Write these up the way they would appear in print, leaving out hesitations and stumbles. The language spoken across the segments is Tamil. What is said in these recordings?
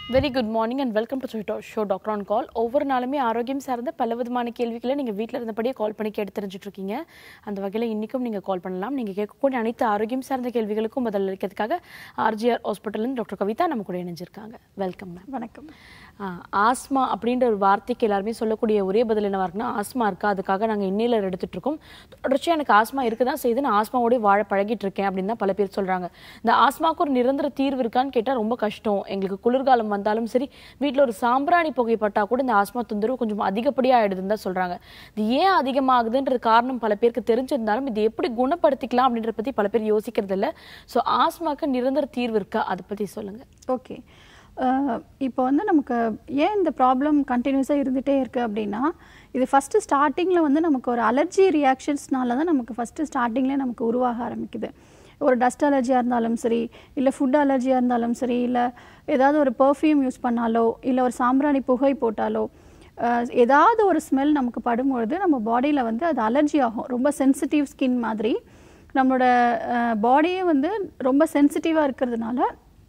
Very good morning and welcome to show Doctor on Call. ஒவ்வொரு நாளுமே ஆரோக்கியம் சார்ந்த பல விதமான கேள்விகளை நீங்க வீட்ல இருந்தபடியே கால் பண்ணி கேட்டு தெரிஞ்சிட்டு இருக்கீங்க. அந்த வகையில இன்னைக்கும் நீங்க கால் பண்ணலாம். நீங்க கேட்கக்கூடிய அனைத்து ஆரோக்கியம் சார்ந்த கேள்விகளுக்கும் பதில் அளிக்கிறதுக்காக ஆர்ஜிஆர் ஹாஸ்பிடல்ல இருந்து டாக்டர் கவிதா நம்ம கூட இணைஞ்சிருக்காங்க. Welcome ma'am. வணக்கம். ஆஸ்மா அப்படின்ற ஒரு வார்த்தைக்கு எல்லாருமே சொல்லக்கூடிய ஒரே பதில் என்னவா இருக்குன்னா ஆஸ்மா இருக்கா, அதுக்காக நாங்க இன்னேலர் எடுத்துட்டு இருக்கோம். தொடர்ச்சியா எனக்கு ஆஸ்மா இருக்குதான் செய்து நான் ஆஸ்மாவோட வாழ பழகிட்டு இருக்கேன் அப்படின்னு தான் பல பேர் சொல்றாங்க. இந்த ஆஸ்மாக்கு ஒரு நிரந்தர தீர்வு இருக்கான்னு கேட்டா ரொம்ப கஷ்டம். எங்களுக்கு குளிர்காலம் வந்தாலும் சரி, வீட்டில் ஒரு சாம்பிராணி புகைப்பட்டா கூட இந்த ஆஸ்மா தொந்தரவு கொஞ்சம் அதிகப்படியாக ஆயிடுதுன்னு தான் சொல்றாங்க. இது ஏன் அதிகமாகுதுன்றது காரணம் பல பேருக்கு தெரிஞ்சிருந்தாலும் இது எப்படி குணப்படுத்திக்கலாம் அப்படின்றத பத்தி பல பேர் யோசிக்கிறது இல்லை. ஸோ ஆஸ்மாக்கு நிரந்தர தீர்வு இருக்கா, அதை பத்தி சொல்லுங்க. ஓகே, இப்போ வந்து நமக்கு ஏன் இந்த ப்ராப்ளம் கண்டினியூஸாக இருந்துகிட்டே இருக்குது அப்படின்னா, இது ஃபஸ்ட்டு ஸ்டார்டிங்கில் வந்து நமக்கு ஒரு அலர்ஜி ரியாக்ஷன்ஸ்னால தான் நமக்கு ஃபஸ்ட்டு ஸ்டார்டிங்லேயே நமக்கு உருவாக ஆரம்பிக்குது. ஒரு டஸ்ட் அலர்ஜியாக இருந்தாலும் சரி, இல்லை ஃபுட் அலர்ஜியாக இருந்தாலும் சரி, இல்லை ஏதாவது ஒரு பர்ஃப்யூம் யூஸ் பண்ணாலோ, இல்லை ஒரு சாம்பிராணி புகை போட்டாலோ, ஏதாவது ஒரு ஸ்மெல் நமக்கு படும்பொழுது நம்ம பாடியில் வந்து அது அலர்ஜி ஆகும். ரொம்ப சென்சிட்டிவ் ஸ்கின் மாதிரி நம்மளோட பாடியே வந்து ரொம்ப சென்சிட்டிவாக இருக்கிறதுனால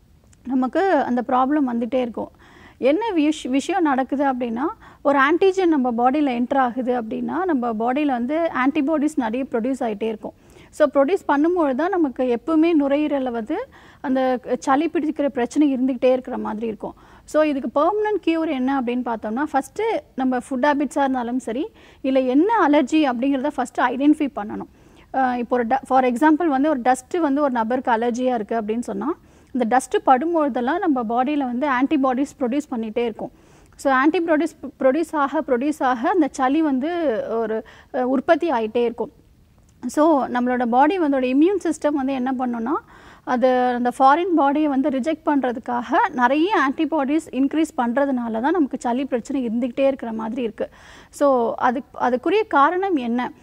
நமக்கு அந்த ப்ராப்ளம் வந்துகிட்டே இருக்கும். என்ன விஷயம் நடக்குது அப்படின்னா, ஒரு ஆன்டிஜன் நம்ம பாடியில் என்டர் ஆகுது அப்படின்னா நம்ம பாடியில் வந்து ஆன்டிபாடிஸ் நிறைய ப்ரொடியூஸ் ஆகிட்டே இருக்கும். ஸோ ப்ரொடியூஸ் பண்ணும்போது தான் நமக்கு எப்பவுமே நுரையீரலில் வந்து அந்த சளி பிடிக்கிற பிரச்சனை இருந்துக்கிட்டே இருக்கிற மாதிரி இருக்கும். ஸோ இதுக்கு பெர்மனன்ட் கியூர் என்ன அப்படின்னு பார்த்தோம்னா, ஃபஸ்ட்டு நம்ம ஃபுட் ஹேபிட்ஸாக இருந்தாலும் சரி, இல்லை என்ன அலர்ஜி அப்படிங்கிறத ஃபஸ்ட்டு ஐடென்டிஃபை பண்ணணும். இப்போ ஒரு ஃபார் எக்ஸாம்பிள் வந்து ஒரு டஸ்ட்டு வந்து ஒரு நபருக்கு அலர்ஜியாக இருக்குது அப்படின்னு சொன்னால், இந்த டஸ்ட்டு படும்பொழுதெல்லாம் நம்ம பாடியில் வந்து ஆன்டிபாடிஸ் ப்ரொடியூஸ் பண்ணிகிட்டே இருக்கும். ஸோ ஆன்டிபாடிஸ் ப்ரொடியூஸ் ஆக அந்த சளி வந்து ஒரு உற்பத்தி ஆகிட்டே இருக்கும். ஸோ நம்மளோட பாடி வந்து இம்யூன் சிஸ்டம் வந்து என்ன பண்ணோன்னா, அது அந்த ஃபாரின் பாடியை வந்து ரிஜெக்ட் பண்ணுறதுக்காக நிறைய ஆன்டிபாடிஸ் இன்க்ரீஸ் பண்ணுறதுனால தான் நமக்கு சளி பிரச்சனை இருந்துக்கிட்டே இருக்கிற மாதிரி இருக்குது. ஸோ அதுக்குரிய காரணம்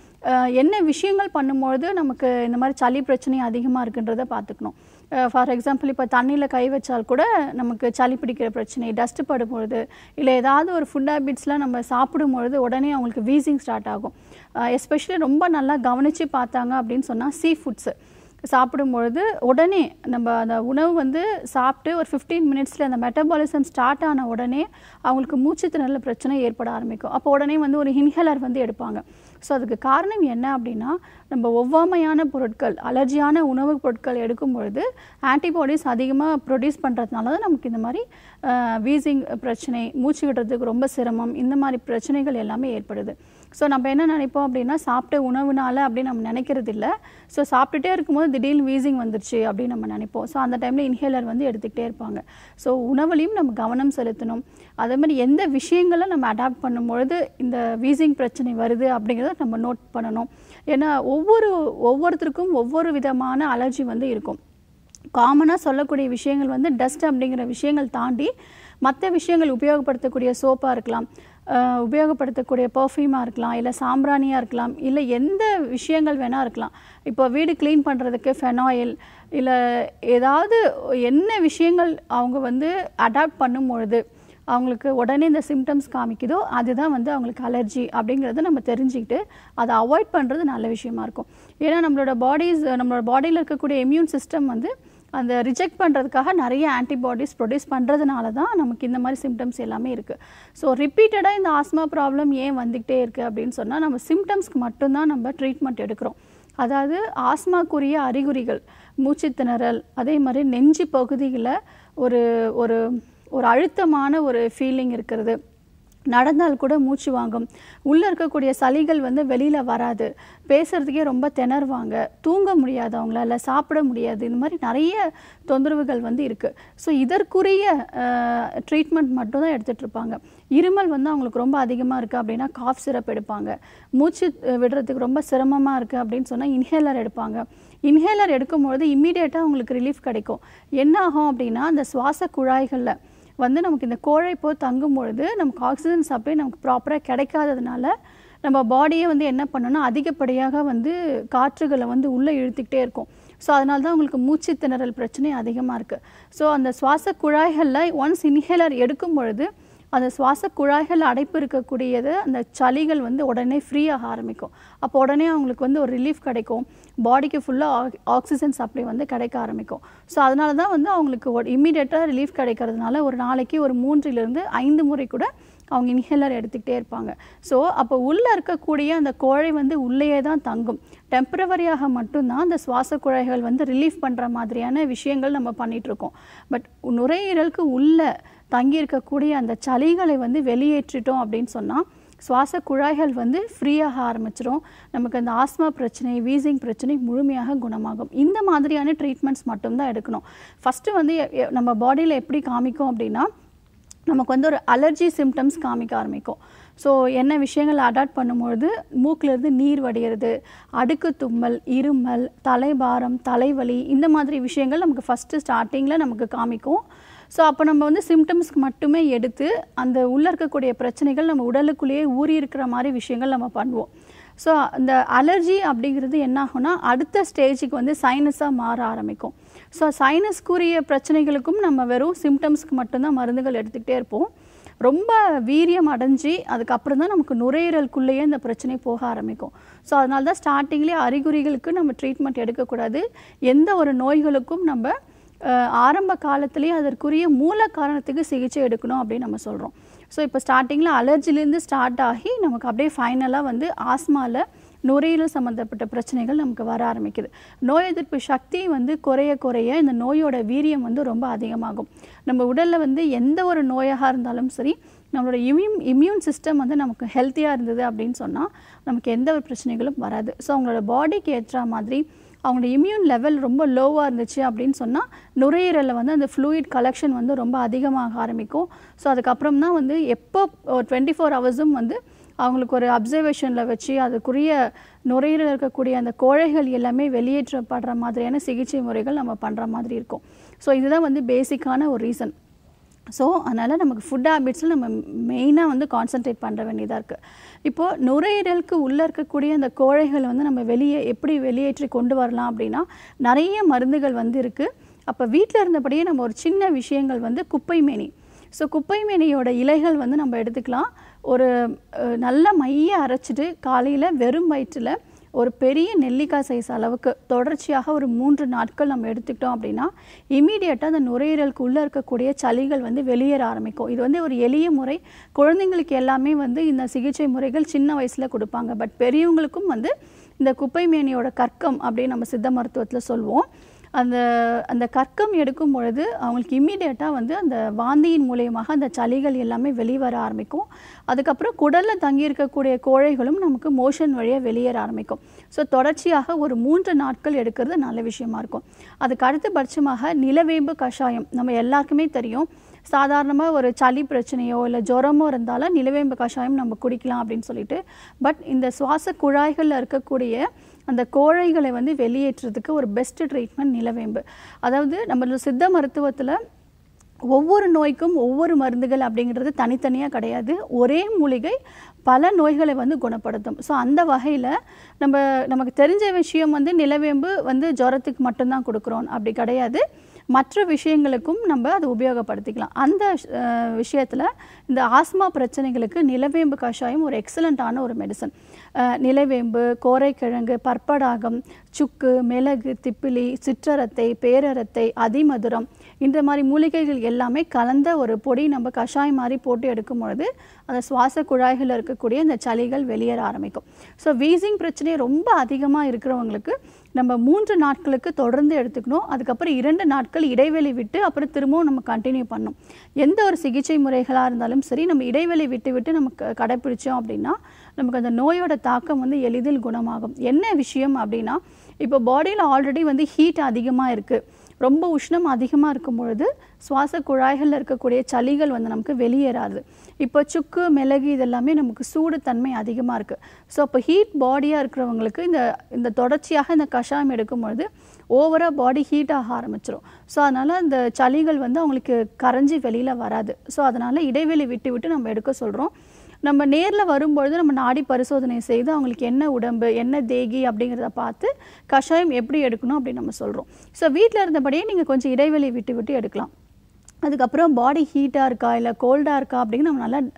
என்ன விஷயங்கள் பண்ணும்பொழுது நமக்கு இந்த மாதிரி சளி பிரச்சனை அதிகமாக இருக்குன்றதை பார்த்துக்கணும். ஃபார் எக்ஸாம்பிள், இப்போ தண்ணியில் கை வச்சால் கூட நமக்கு சளி பிடிக்கிற பிரச்சனை, டஸ்ட்டு படும்பொழுது, இல்லை ஏதாவது ஒரு ஃபுட் ஹேபிட்ஸ்லாம் நம்ம சாப்பிடும்பொழுது உடனே அவங்களுக்கு வீசிங் ஸ்டார்ட் ஆகும். எஸ்பெஷலி ரொம்ப நல்லா கவனித்து பார்த்தாங்க அப்படின்னு சொன்னால், சீ ஃபுட்ஸு சாப்பிடும்பொழுது உடனே நம்ம அந்த உணவு வந்து சாப்பிட்டு ஒரு 15 மினிட்ஸில் அந்த மெட்டபாலிசம் ஸ்டார்ட் ஆன உடனே அவங்களுக்கு மூச்சு திணறல் பிரச்சனை ஏற்பட ஆரம்பிக்கும். அப்போ உடனே வந்து ஒரு இன்ஹேலர் வந்து எடுப்பாங்க. ஸோ அதுக்கு காரணம் என்ன அப்படின்னா, நம்ம ஒவ்வாமையான பொருட்கள், அலர்ஜியான உணவுப் பொருட்கள் எடுக்கும் பொழுது ஆன்டிபாடிஸ் அதிகமாக ப்ரொடியூஸ் பண்ணுறதுனால தான் நமக்கு இந்த மாதிரி வீசிங் பிரச்சனை, மூச்சு விடுறதுக்கு ரொம்ப சிரமம், இந்த மாதிரி பிரச்சனைகள் எல்லாமே ஏற்படுது. ஸோ நம்ம என்ன நினைப்போம் அப்படின்னா, சாப்பிட்ட உணவுனால அப்படின்னு நம்ம நினைக்கிறது இல்லை. ஸோ சாப்பிட்டுட்டே இருக்கும்போது திடீர்னு வீசிங் வந்துருச்சு அப்படின்னு நம்ம நினைப்போம். ஸோ அந்த டைமில் இன்ஹேலர் வந்து எடுத்துக்கிட்டே இருப்பாங்க. ஸோ உணவுலையும் நம்ம கவனம் செலுத்தணும். அதே மாதிரி எந்த விஷயங்களை நம்ம அடாப்ட் பண்ணும்பொழுது இந்த வீசிங் பிரச்சனை வருது அப்படிங்கிறத நம்ம நோட் பண்ணணும். ஏன்னா ஒவ்வொருத்தருக்கும் ஒவ்வொரு விதமான அலர்ஜி வந்து இருக்கும். காமனாக சொல்லக்கூடிய விஷயங்கள் வந்து டஸ்ட் அப்படிங்கிற விஷயங்கள் தாண்டி மற்ற விஷயங்கள் உபயோகப்படுத்தக்கூடிய சோப்பாக இருக்கலாம், உபயோகப்படுத்தக்கூடிய பர்ஃப்யூமாக இருக்கலாம், இல்லை சாம்பிராணியாக இருக்கலாம், இல்லை எந்த விஷயங்கள் வேணால் இருக்கலாம். இப்போ வீடு க்ளீன் பண்ணுறதுக்கு ஃபெனாயில், இல்லை ஏதாவது என்ன விஷயங்கள் அவங்க வந்து அடாப்ட் பண்ணும்பொழுது அவங்களுக்கு உடனே இந்த சிம்டம்ஸ் காமிக்குதோ அதுதான் வந்து அவங்களுக்கு அலர்ஜி அப்படிங்கிறத நம்ம தெரிஞ்சுக்கிட்டு அதை அவாய்ட் பண்ணுறது நல்ல விஷயமா இருக்கும். ஏன்னா நம்மளோட பாடியில் இருக்கக்கூடிய இம்யூன் சிஸ்டம் வந்து அந்த ரிஜெக்ட் பண்ணுறதுக்காக நிறைய ஆன்டிபாடிஸ் ப்ரொடியூஸ் பண்ணுறதுனால தான் நமக்கு இந்த மாதிரி சிம்டம்ஸ் எல்லாமே இருக்குது. ஸோ ரிப்பீட்டடாக இந்த ஆஸ்மா ப்ராப்ளம் ஏன் வந்துக்கிட்டே இருக்குது அப்படின்னு சொன்னால், நம்ம சிம்டம்ஸ்க்கு மட்டும்தான் நம்ம ட்ரீட்மெண்ட் எடுக்கிறோம். அதாவது ஆஸ்மாக்குரிய அறிகுறிகள், மூச்சு திணறல், அதே மாதிரி நெஞ்சு பகுதியில் ஒரு ஒரு ஒரு அழுத்தமான ஒரு ஃபீலிங் இருக்கிறது, நடந்தால் கூட மூச்சு வாங்கும், உள்ளே இருக்கக்கூடிய சளிகள் வந்து வெளியில் வராது, பேசுகிறதுக்கே ரொம்ப திணறுவாங்க, தூங்க முடியாது அவங்களால, சாப்பிட முடியாது, இந்த மாதிரி நிறைய தொந்தரவுகள் வந்து இருக்குது. ஸோ இதற்குரிய ட்ரீட்மெண்ட் மட்டும் தான் எடுத்துகிட்ருப்பாங்க. இருமல் வந்து அவங்களுக்கு ரொம்ப அதிகமாக இருக்குது அப்படின்னா காஃப் சிரப் எடுப்பாங்க. மூச்சு விடுறதுக்கு ரொம்ப சிரமமாக இருக்குது அப்படின்னு சொன்னால் இன்ஹேலர் எடுப்பாங்க. இன்ஹேலர் எடுக்கும்பொழுது இம்மீடியட்டாக அவங்களுக்கு ரிலீஃப் கிடைக்கும். என்ன ஆகும் அப்படின்னா, அந்த சுவாச குழாய்களில் வந்து நமக்கு இந்த கோழை போய் தங்கும் பொழுது நமக்கு ஆக்சிஜன் சப்ளை நமக்கு ப்ராப்பராக கிடைக்காததுனால நம்ம பாடியே வந்து என்ன பண்ணணும்னா அதிகப்படியாக வந்து காற்றுகளை வந்து உள்ளே இழுத்துக்கிட்டே இருக்கும். ஸோ அதனால தான் உங்களுக்கு மூச்சு திணறல் பிரச்சனை அதிகமாக இருக்குது. ஸோ அந்த சுவாச குழாய்களில் ஒன்ஸ் இன்ஹேலர் எடுக்கும் பொழுது அந்த சுவாச குழாய்கள் அடைப்பு இருக்கக்கூடியது அந்த சளிகள் வந்து உடனே ஃப்ரீயாக ஆரம்பிக்கும். அப்போ உடனே அவங்களுக்கு வந்து ஒரு ரிலீஃப் கிடைக்கும், பாடிக்கு ஃபுல்லாக ஆக்சிஜன் சப்ளை வந்து கிடைக்க ஆரம்பிக்கும். ஸோ அதனால தான் வந்து அவங்களுக்கு இம்மீடியட்டாக ரிலீஃப் கிடைக்கிறதுனால ஒரு நாளைக்கு ஒரு 3 to 5 முறை கூட அவங்க இன்ஹேலர் எடுத்துக்கிட்டே இருப்பாங்க. ஸோ அப்போ உள்ளே இருக்கக்கூடிய அந்த கோழை வந்து உள்ளேயே தான் தங்கும். டெம்பரவரியாக மட்டும்தான் அந்த சுவாச குழாய்கள் வந்து ரிலீஃப் பண்ணுற மாதிரியான விஷயங்கள் நம்ம பண்ணிகிட்ருக்கோம். பட் நுரையீரலுக்கு உள்ளே தங்கி இருக்கக்கூடிய அந்த சளிகளை வந்து வெளியேற்றிட்டோம் அப்படின்னு சொன்னால் சுவாச குழாய்கள் வந்து ஃப்ரீயாக ஆரம்பிச்சிடும். நமக்கு அந்த ஆஸ்மா பிரச்சனை, வீசிங் பிரச்சனை முழுமையாக குணமாகும். இந்த மாதிரியான ட்ரீட்மெண்ட்ஸ் மட்டும்தான் எடுக்கணும். ஃபஸ்ட்டு வந்து நம்ம பாடியில் எப்படி காமிக்கும் அப்படின்னா, நமக்கு வந்து ஒரு அலர்ஜி சிம்டம்ஸ் காமிக்க ஆரம்பிக்கும். ஸோ என்ன விஷயங்கள் அடாப்ட் பண்ணும்பொழுது மூக்கிலேருந்து நீர் வடிகிறது, அடுக்கு தும்மல், இருமல், தலைபாரம், தலைவலி, இந்த மாதிரி விஷயங்கள் நமக்கு ஃபஸ்ட்டு ஸ்டார்டிங்கில் நமக்கு காமிக்கும். ஸோ அப்போ நம்ம வந்து சிம்டம்ஸ்க்கு மட்டுமே எடுத்து அந்த உள்ளே இருக்கக்கூடிய பிரச்சனைகள் நம்ம உடலுக்குள்ளேயே ஊறி இருக்கிற மாதிரி விஷயங்கள் நம்ம பண்ணுவோம். ஸோ அந்த அலர்ஜி அப்படிங்கிறது என்ன ஆகும்னா அடுத்த ஸ்டேஜுக்கு வந்து சைனஸாக மாற ஆரம்பிக்கும். ஸோ சைனஸ்க்குரிய பிரச்சனைகளுக்கும் நம்ம வெறும் சிம்டம்ஸ்க்கு மட்டும்தான் மருந்துகள் எடுத்துக்கிட்டே இருப்போம். ரொம்ப வீரியம் அடைஞ்சி அதுக்கப்புறம் தான் நமக்கு நுரையீரலுக்குள்ளேயே இந்த பிரச்சனை போக ஆரம்பிக்கும். ஸோ அதனால தான் ஸ்டார்டிங்லேயே அறிகுறிகளுக்கு நம்ம ட்ரீட்மெண்ட் எடுக்கக்கூடாது. எந்த ஒரு நோய்களுக்கும் நம்ம ஆரம்ப காலத்திலேயே அதற்குரிய மூல காரணத்துக்கு சிகிச்சை எடுக்கணும் அப்படின்னு நம்ம சொல்கிறோம். ஸோ இப்போ ஸ்டார்டிங்கில் அலர்ஜிலேருந்து ஸ்டார்ட் ஆகி நமக்கு அப்படியே ஃபைனலாக வந்து ஆஸ்மாவில் நுரையீரல் சம்மந்தப்பட்ட பிரச்சனைகள் நமக்கு வர ஆரம்பிக்குது. நோய் எதிர்ப்பு சக்தி வந்து குறைய குறைய இந்த நோயோட வீரியம் வந்து ரொம்ப அதிகமாகும். நம்ம உடலில் வந்து எந்த ஒரு நோயாக இருந்தாலும் சரி, நம்மளோட இம்யூன் சிஸ்டம் வந்து நமக்கு ஹெல்த்தியாக இருந்தது அப்படின்னு சொன்னால் நமக்கு எந்த ஒரு பிரச்சனைகளும் வராது. ஸோ அவங்களோட பாடிக்கு ஏற்ற மாதிரி அவங்களோட இம்யூன் லெவல் ரொம்ப லோவாக இருந்துச்சு அப்படின்னு சொன்னால் நுரையீரலில் வந்து அந்த ஃப்ளூயிட் கலெக்ஷன் வந்து ரொம்ப அதிகமாக ஆரம்பிக்கும். ஸோ அதுக்கப்புறம் தான் வந்து எப்போ 24 ஹவர்ஸும் வந்து அவங்களுக்கு ஒரு அப்சர்வேஷனில் வச்சு அதுக்குரிய நுரையீரல் இருக்கக்கூடிய அந்த கோழைகள் எல்லாமே வெளியேற்றப்படுற மாதிரியான சிகிச்சை முறைகள் நம்ம பண்ணுற மாதிரி இருக்கும். ஸோ இதுதான் வந்து பேசிக்கான ஒரு ரீசன். ஸோ அதனால் நமக்கு ஃபுட் ஹேபிட்ஸில் நம்ம மெயினாக வந்து கான்சன்ட்ரேட் பண்ணுற வேண்டியதாக இருக்குது. இப்போது நுரையீரலுக்கு உள்ளே இருக்கக்கூடிய அந்த கோழைகளை வந்து நம்ம எப்படி வெளியேற்றி கொண்டு வரலாம் அப்படின்னா நிறைய மருந்துகள் வந்து இருக்குது. அப்போ வீட்டில் இருந்தபடியே நம்ம ஒரு சின்ன விஷயங்கள் வந்து குப்பைமேனி. ஸோ குப்பைமேனியோட இலைகள் வந்து நம்ம எடுத்துக்கலாம். ஒரு நல்ல மைய அரைச்சிட்டு காலையில் வெறும் வயிற்றில் ஒரு பெரிய நெல்லிக்காய் சைஸ் அளவுக்கு தொடர்ச்சியாக ஒரு 3 நாட்கள் நம்ம எடுத்துக்கிட்டோம் அப்படின்னா இமீடியட்டாக அந்த நுரையீரலுக்கு உள்ளே இருக்கக்கூடிய சளிகள் வந்து வெளியேற ஆரம்பிக்கும். இது வந்து ஒரு எளிய முறை. குழந்தைங்களுக்கு எல்லாமே வந்து இந்த சிகிச்சை முறைகள் சின்ன வயசில் கொடுப்பாங்க. பட் பெரியவங்களுக்கும் வந்து இந்த குப்பைமேனியோட கற்கம் அப்படின்னு நம்ம சித்த மருத்துவத்தில் சொல்லுவோம். அந்த கற்கம் எடுக்கும் பொழுது அவங்களுக்கு இம்மீடியட்டாக வந்து அந்த வாந்தியின் மூலயமாக அந்த சளிகள் எல்லாமே வெளிவர ஆரம்பிக்கும். அதுக்கப்புறம் குடலில் தங்கி இருக்கக்கூடிய கோழைகளும் நமக்கு மோஷன் வழியாக வெளியேற ஆரம்பிக்கும். ஸோ தொடர்ச்சியாக ஒரு 3 நாட்கள் எடுக்கிறது நல்ல விஷயமா இருக்கும். அதுக்கு அடுத்தபட்சமாக நிலவேம்பு கஷாயம் நம்ம எல்லாருக்குமே தெரியும். சாதாரணமாக ஒரு சளி பிரச்சனையோ இல்லை ஜுரமோ இருந்தாலும் நிலவேம்பு கஷாயம் நம்ம குடிக்கலாம் அப்படின்னு சொல்லிட்டு. பட் இந்த சுவாச குழாய்களில் இருக்கக்கூடிய அந்த கோழைகளை வந்து வெளியேற்றுறதுக்கு ஒரு பெஸ்ட் ட்ரீட்மெண்ட் நிலவேம்பு. அதாவது நம்ம சித்த மருத்துவத்தில் ஒவ்வொரு நோய்க்கும் ஒவ்வொரு மருந்துகள் அப்படிங்கிறது தனித்தனியாக கிடையாது. ஒரே மூலிகை பல நோய்களை வந்து குணப்படுத்தும். ஸோ அந்த வகையில் நமக்கு தெரிஞ்ச விஷயம் வந்து நிலவேம்பு வந்து ஜுரத்துக்கு மட்டும்தான் கொடுக்குறோம் அப்படி கிடையாது. மற்ற விஷயங்களுக்கும் நம்ம அதை உபயோகப்படுத்திக்கலாம். அந்த விஷயத்தில் இந்த ஆஸ்மா பிரச்சனைகளுக்கு நிலவேம்பு கஷாயம் ஒரு எக்ஸலண்ட்டான ஒரு மெடிசன். நிலவேம்பு, கோரைக்கிழங்கு, பற்படாகம், சுக்கு, மிளகு, திப்பிலி, சிற்றரத்தை, பேரரத்தை, அதிமதுரம் இந்த மாதிரி மூலிகைகள் எல்லாமே கலந்த ஒரு பொடி நம்ம கஷாயம் மாதிரி போட்டு எடுக்கும் பொழுது அந்த சுவாச குழாய்களில் இருக்கக்கூடிய அந்த சளிகள் வெளியேற ஆரம்பிக்கும். ஸோ வீசிங் பிரச்சனை ரொம்ப அதிகமாக இருக்கிறவங்களுக்கு நம்ம 3 நாட்களுக்கு தொடர்ந்து எடுத்துக்கணும். அதுக்கப்புறம் 2 நாட்கள் இடைவெளி விட்டு அப்புறம் திரும்பவும் நம்ம கண்டினியூ பண்ணணும். எந்த ஒரு சிகிச்சை முறைகளாக இருந்தாலும் சரி நம்ம இடைவெளி விட்டு நம்ம கடைப்பிடிச்சோம் அப்படின்னா நமக்கு அந்த நோயோட தாக்கம் வந்து எளிதில் குணமாகும். என்ன விஷயம் அப்படின்னா இப்போ பாடியில் ஆல்ரெடி வந்து ஹீட் அதிகமாக இருக்குது, ரொம்ப உஷ்ணம் அதிகமாக இருக்கும் பொழுது சுவாச குழாய்களில் இருக்கக்கூடிய சளிகள் வந்து நமக்கு வெளியேறாது. இப்போ சுக்கு, மிளகு இதெல்லாமே நமக்கு சூடு தன்மை அதிகமாக இருக்குது. ஸோ அப்போ ஹீட் பாடியாக இருக்கிறவங்களுக்கு இந்த தொடர்ச்சியாக இந்த கஷாயம் எடுக்கும் பொழுது ஓவராக பாடி ஹீட் ஆக ஆரம்பிச்சிடும். ஸோ அதனால் அந்த சளிகள் வந்து அவங்களுக்கு கரைஞ்சி வெளியில் வராது. ஸோ அதனால் இடைவெளி விட்டு நம்ம எடுக்க சொல்கிறோம். நம்ம நேரில் வரும்பொழுது நம்ம நாடி பரிசோதனை செய்து அவங்களுக்கு என்ன உடம்பு, என்ன தேகி அப்படிங்கிறத பார்த்து கஷாயம் எப்படி எடுக்கணும் அப்படின்னு நம்ம சொல்கிறோம். ஸோ வீட்டில் இருந்தபடியே நீங்கள் கொஞ்சம் இடைவெளி விட்டு எடுக்கலாம். அதுக்கப்புறம் பாடி ஹீட்டாக இருக்கா இல்லை கோல்டாக இருக்கா அப்படின்னு நம்ம நல்லா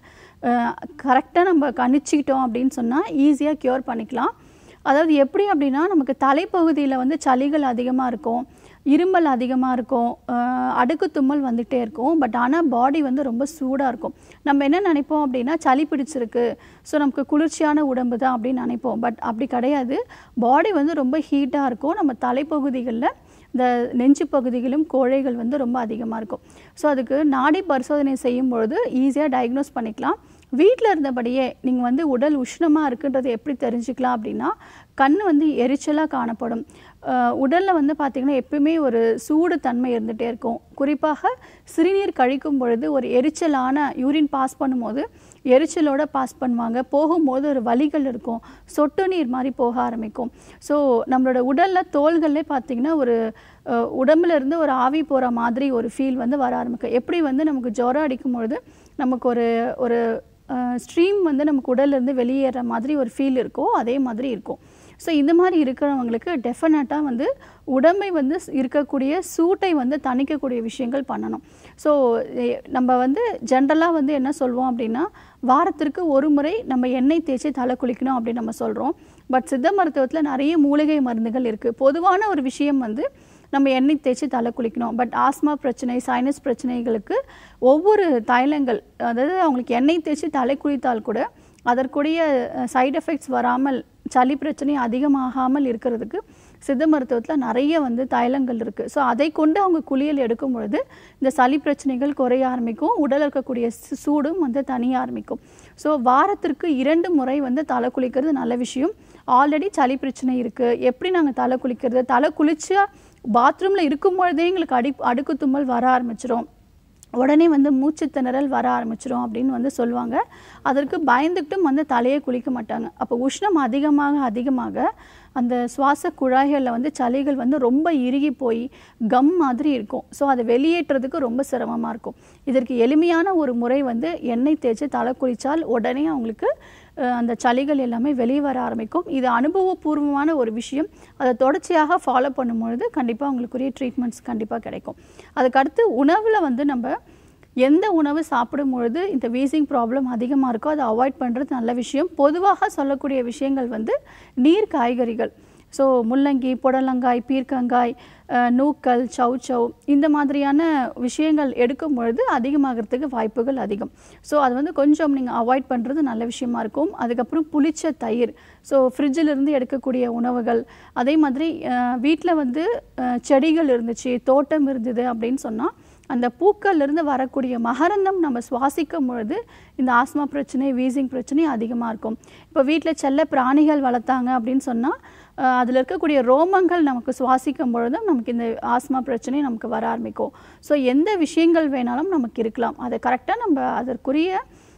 கரெக்டாக நம்ம கணிச்சிக்கிட்டோம் அப்படின்னு சொன்னால் ஈஸியாக க்யூர் பண்ணிக்கலாம். அதாவது எப்படி அப்படின்னா, நமக்கு தலைப்பகுதியில் வந்து சளிகள் அதிகமாக இருக்கும், இருமல் அதிகமாக இருக்கும், அடுக்கு தும்மல் வந்துகிட்டே இருக்கும். பட் ஆனால் பாடி வந்து ரொம்ப சூடாக இருக்கும். நம்ம என்ன நினைப்போம் அப்படின்னா, சளி பிடிச்சிருக்கு, ஸோ நமக்கு குளிர்ச்சியான உடம்பு தான் அப்படின்னு நினைப்போம். பட் அப்படி கிடையாது. பாடி வந்து ரொம்ப ஹீட்டாக இருக்கும். நம்ம தலைப்பகுதிகளில் இந்த நெஞ்சு பகுதிகளும் கோழைகள் வந்து ரொம்ப அதிகமாக இருக்கும். ஸோ அதுக்கு நாடி பரிசோதனை செய்யும்பொழுது ஈஸியாக டயக்னோஸ் பண்ணிக்கலாம். வீட்டில் இருந்தபடியே நீங்கள் வந்து உடல் உஷ்ணமாக இருக்குன்றது எப்படி தெரிஞ்சுக்கலாம் அப்படின்னா, கண் வந்து எரிச்சலாக காணப்படும். உடலில் வந்து பார்த்திங்கன்னா எப்பவுமே ஒரு சூடு தன்மை இருந்துகிட்டே இருக்கும். குறிப்பாக சிறுநீர் கழிக்கும் பொழுது ஒரு எரிச்சலான யூரின் பாஸ் பண்ணும்போது எரிச்சலோடு பாஸ் பண்ணுவாங்க. போகும்போது ஒரு வலிகள் இருக்கும், சொட்டு நீர் மாதிரி போக ஆரம்பிக்கும். ஸோ நம்மளோட உடலில் தோள்களே பார்த்திங்கன்னா ஒரு உடம்புல இருந்து ஒரு ஆவி போகிற மாதிரி ஒரு ஃபீல் வந்து வர ஆரம்பிக்கும். எப்படி வந்து நமக்கு ஜுரம் அடிக்கும் பொழுது நமக்கு ஒரு ஸ்ட்ரீம் வந்து நமக்கு உடல்லேருந்து வெளியேற மாதிரி ஒரு ஃபீல் இருக்கோ அதே மாதிரி இருக்கும். ஸோ இந்த மாதிரி இருக்கிறவங்களுக்கு டெஃபினட்டாக வந்து உடம்பை வந்து இருக்கக்கூடிய சூட்டை வந்து தணிக்கக்கூடிய விஷயங்கள் பண்ணணும். ஸோ நம்ம வந்து ஜென்ரலாக வந்து என்ன சொல்வோம் அப்படின்னா, வாரத்திற்கு ஒரு முறை நம்ம எண்ணெய் தேய்ச்சி தலை குளிக்கணும் அப்படின்னு நம்ம சொல்கிறோம். பட் சித்த மருத்துவத்தில் நிறைய மூலிகை மருந்துகள் இருக்குது. பொதுவான ஒரு விஷயம் வந்து நம்ம எண்ணெய் தேய்ச்சி தலை குளிக்கணும். பட் ஆஸ்மா பிரச்சனை, சைனஸ் பிரச்சனைகளுக்கு ஒவ்வொரு தைலங்கள், அதாவது அவங்களுக்கு எண்ணெய் தேய்ச்சி தலை குளித்தால் கூட அதற்குரிய சைடு எஃபெக்ட்ஸ் வராமல், சளி பிரச்சனை அதிகமாகாமல் இருக்கிறதுக்கு சித்த மருத்துவத்தில் நிறைய வந்து தைலங்கள் இருக்குது. ஸோ அதை கொண்டு அவங்க குளியல் எடுக்கும் பொழுது இந்த சளி பிரச்சனைகள் குறைய ஆரம்பிக்கும், உடலில் இருக்கக்கூடிய சூடும் வந்து தனிய ஆரம்பிக்கும். ஸோ வாரத்திற்கு 2 முறை வந்து தலை குளிக்கிறது நல்ல விஷயம். ஆல்ரெடி சளி பிரச்சனை இருக்குது, எப்படி நாங்கள் தலை குளிக்கிறது? தலை குளிச்சா பாத்ரூமில் இருக்கும் பொழுதே எங்களுக்கு அடுக்கு தும்மல் வர ஆரம்பிச்சிடும், உடனே வந்து மூச்சு திணறல் வர ஆரம்பிச்சிடும் அப்படின்னு வந்து சொல்லுவாங்க. அதற்கு பயந்துக்கிட்டும் வந்து தலையை குளிக்க மாட்டாங்க. அப்போ உஷ்ணம் அதிகமாக அந்த சுவாச குழாய்களில் வந்து சளிகள் வந்து ரொம்ப இறுகி போய் கம் மாதிரி இருக்கும். ஸோ அதை வெளியேற்றுறதுக்கு ரொம்ப சிரமமாக இருக்கும். இதற்கு எளிமையான ஒரு முறை வந்து எண்ணெய் தேய்ச்சி தலை குளித்தால் உடனே அவங்களுக்கு அந்த சளிகள் எல்லாமே வெளியே வர ஆரம்பிக்கும். இது அனுபவபூர்வமான ஒரு விஷயம். அதை தொடர்ச்சியாக ஃபாலோ பண்ணும்பொழுது கண்டிப்பாக அவங்களுக்குரிய ட்ரீட்மெண்ட்ஸ் கண்டிப்பாக கிடைக்கும். அதுக்கடுத்து உணவில் வந்து நம்ம எந்த உணவு சாப்பிடும் பொழுது இந்த வீசிங் ப்ராப்ளம் அதிகமாக இருக்கோ அதை அவாய்ட் பண்ணுறது நல்ல விஷயம். பொதுவாக சொல்லக்கூடிய விஷயங்கள் வந்து நீர் காய்கறிகள். ஸோ முள்ளங்கி, புடலங்காய், பீர்க்கங்காய், நூக்கல், சௌ இந்த மாதிரியான விஷயங்கள் எடுக்கும் பொழுது அதிகமாகிறதுக்கு வாய்ப்புகள் அதிகம். ஸோ அது வந்து கொஞ்சம் நீங்கள் அவாய்ட் பண்ணுறது நல்ல விஷயமா இருக்கும். அதுக்கப்புறம் புளிச்ச தயிர், ஸோ ஃப்ரிட்ஜிலிருந்து எடுக்கக்கூடிய உணவுகள். அதே மாதிரி வீட்டில் வந்து செடிகள் இருந்துச்சு, தோட்டம் இருந்தது அப்படின்னு சொன்னால் அந்த பூக்கள்லேருந்து வரக்கூடிய மகரந்தம் நம்ம சுவாசிக்கும் பொழுது இந்த ஆஸ்மா பிரச்சனை, வீசிங் பிரச்சனை அதிகமாக இருக்கும். இப்போ வீட்டில் செல்ல பிராணிகள் வளர்த்தாங்க அப்படின்னு சொன்னால் அதில் இருக்கக்கூடிய ரோமங்கள் நமக்கு சுவாசிக்கும் பொழுதும் நமக்கு இந்த ஆஸ்மா பிரச்சனை நமக்கு வர ஆரம்பிக்கும். ஸோ எந்த விஷயங்கள் வேணாலும் நமக்கு இருக்கலாம். அதை கரெக்டாக நம்ம அதற்குரிய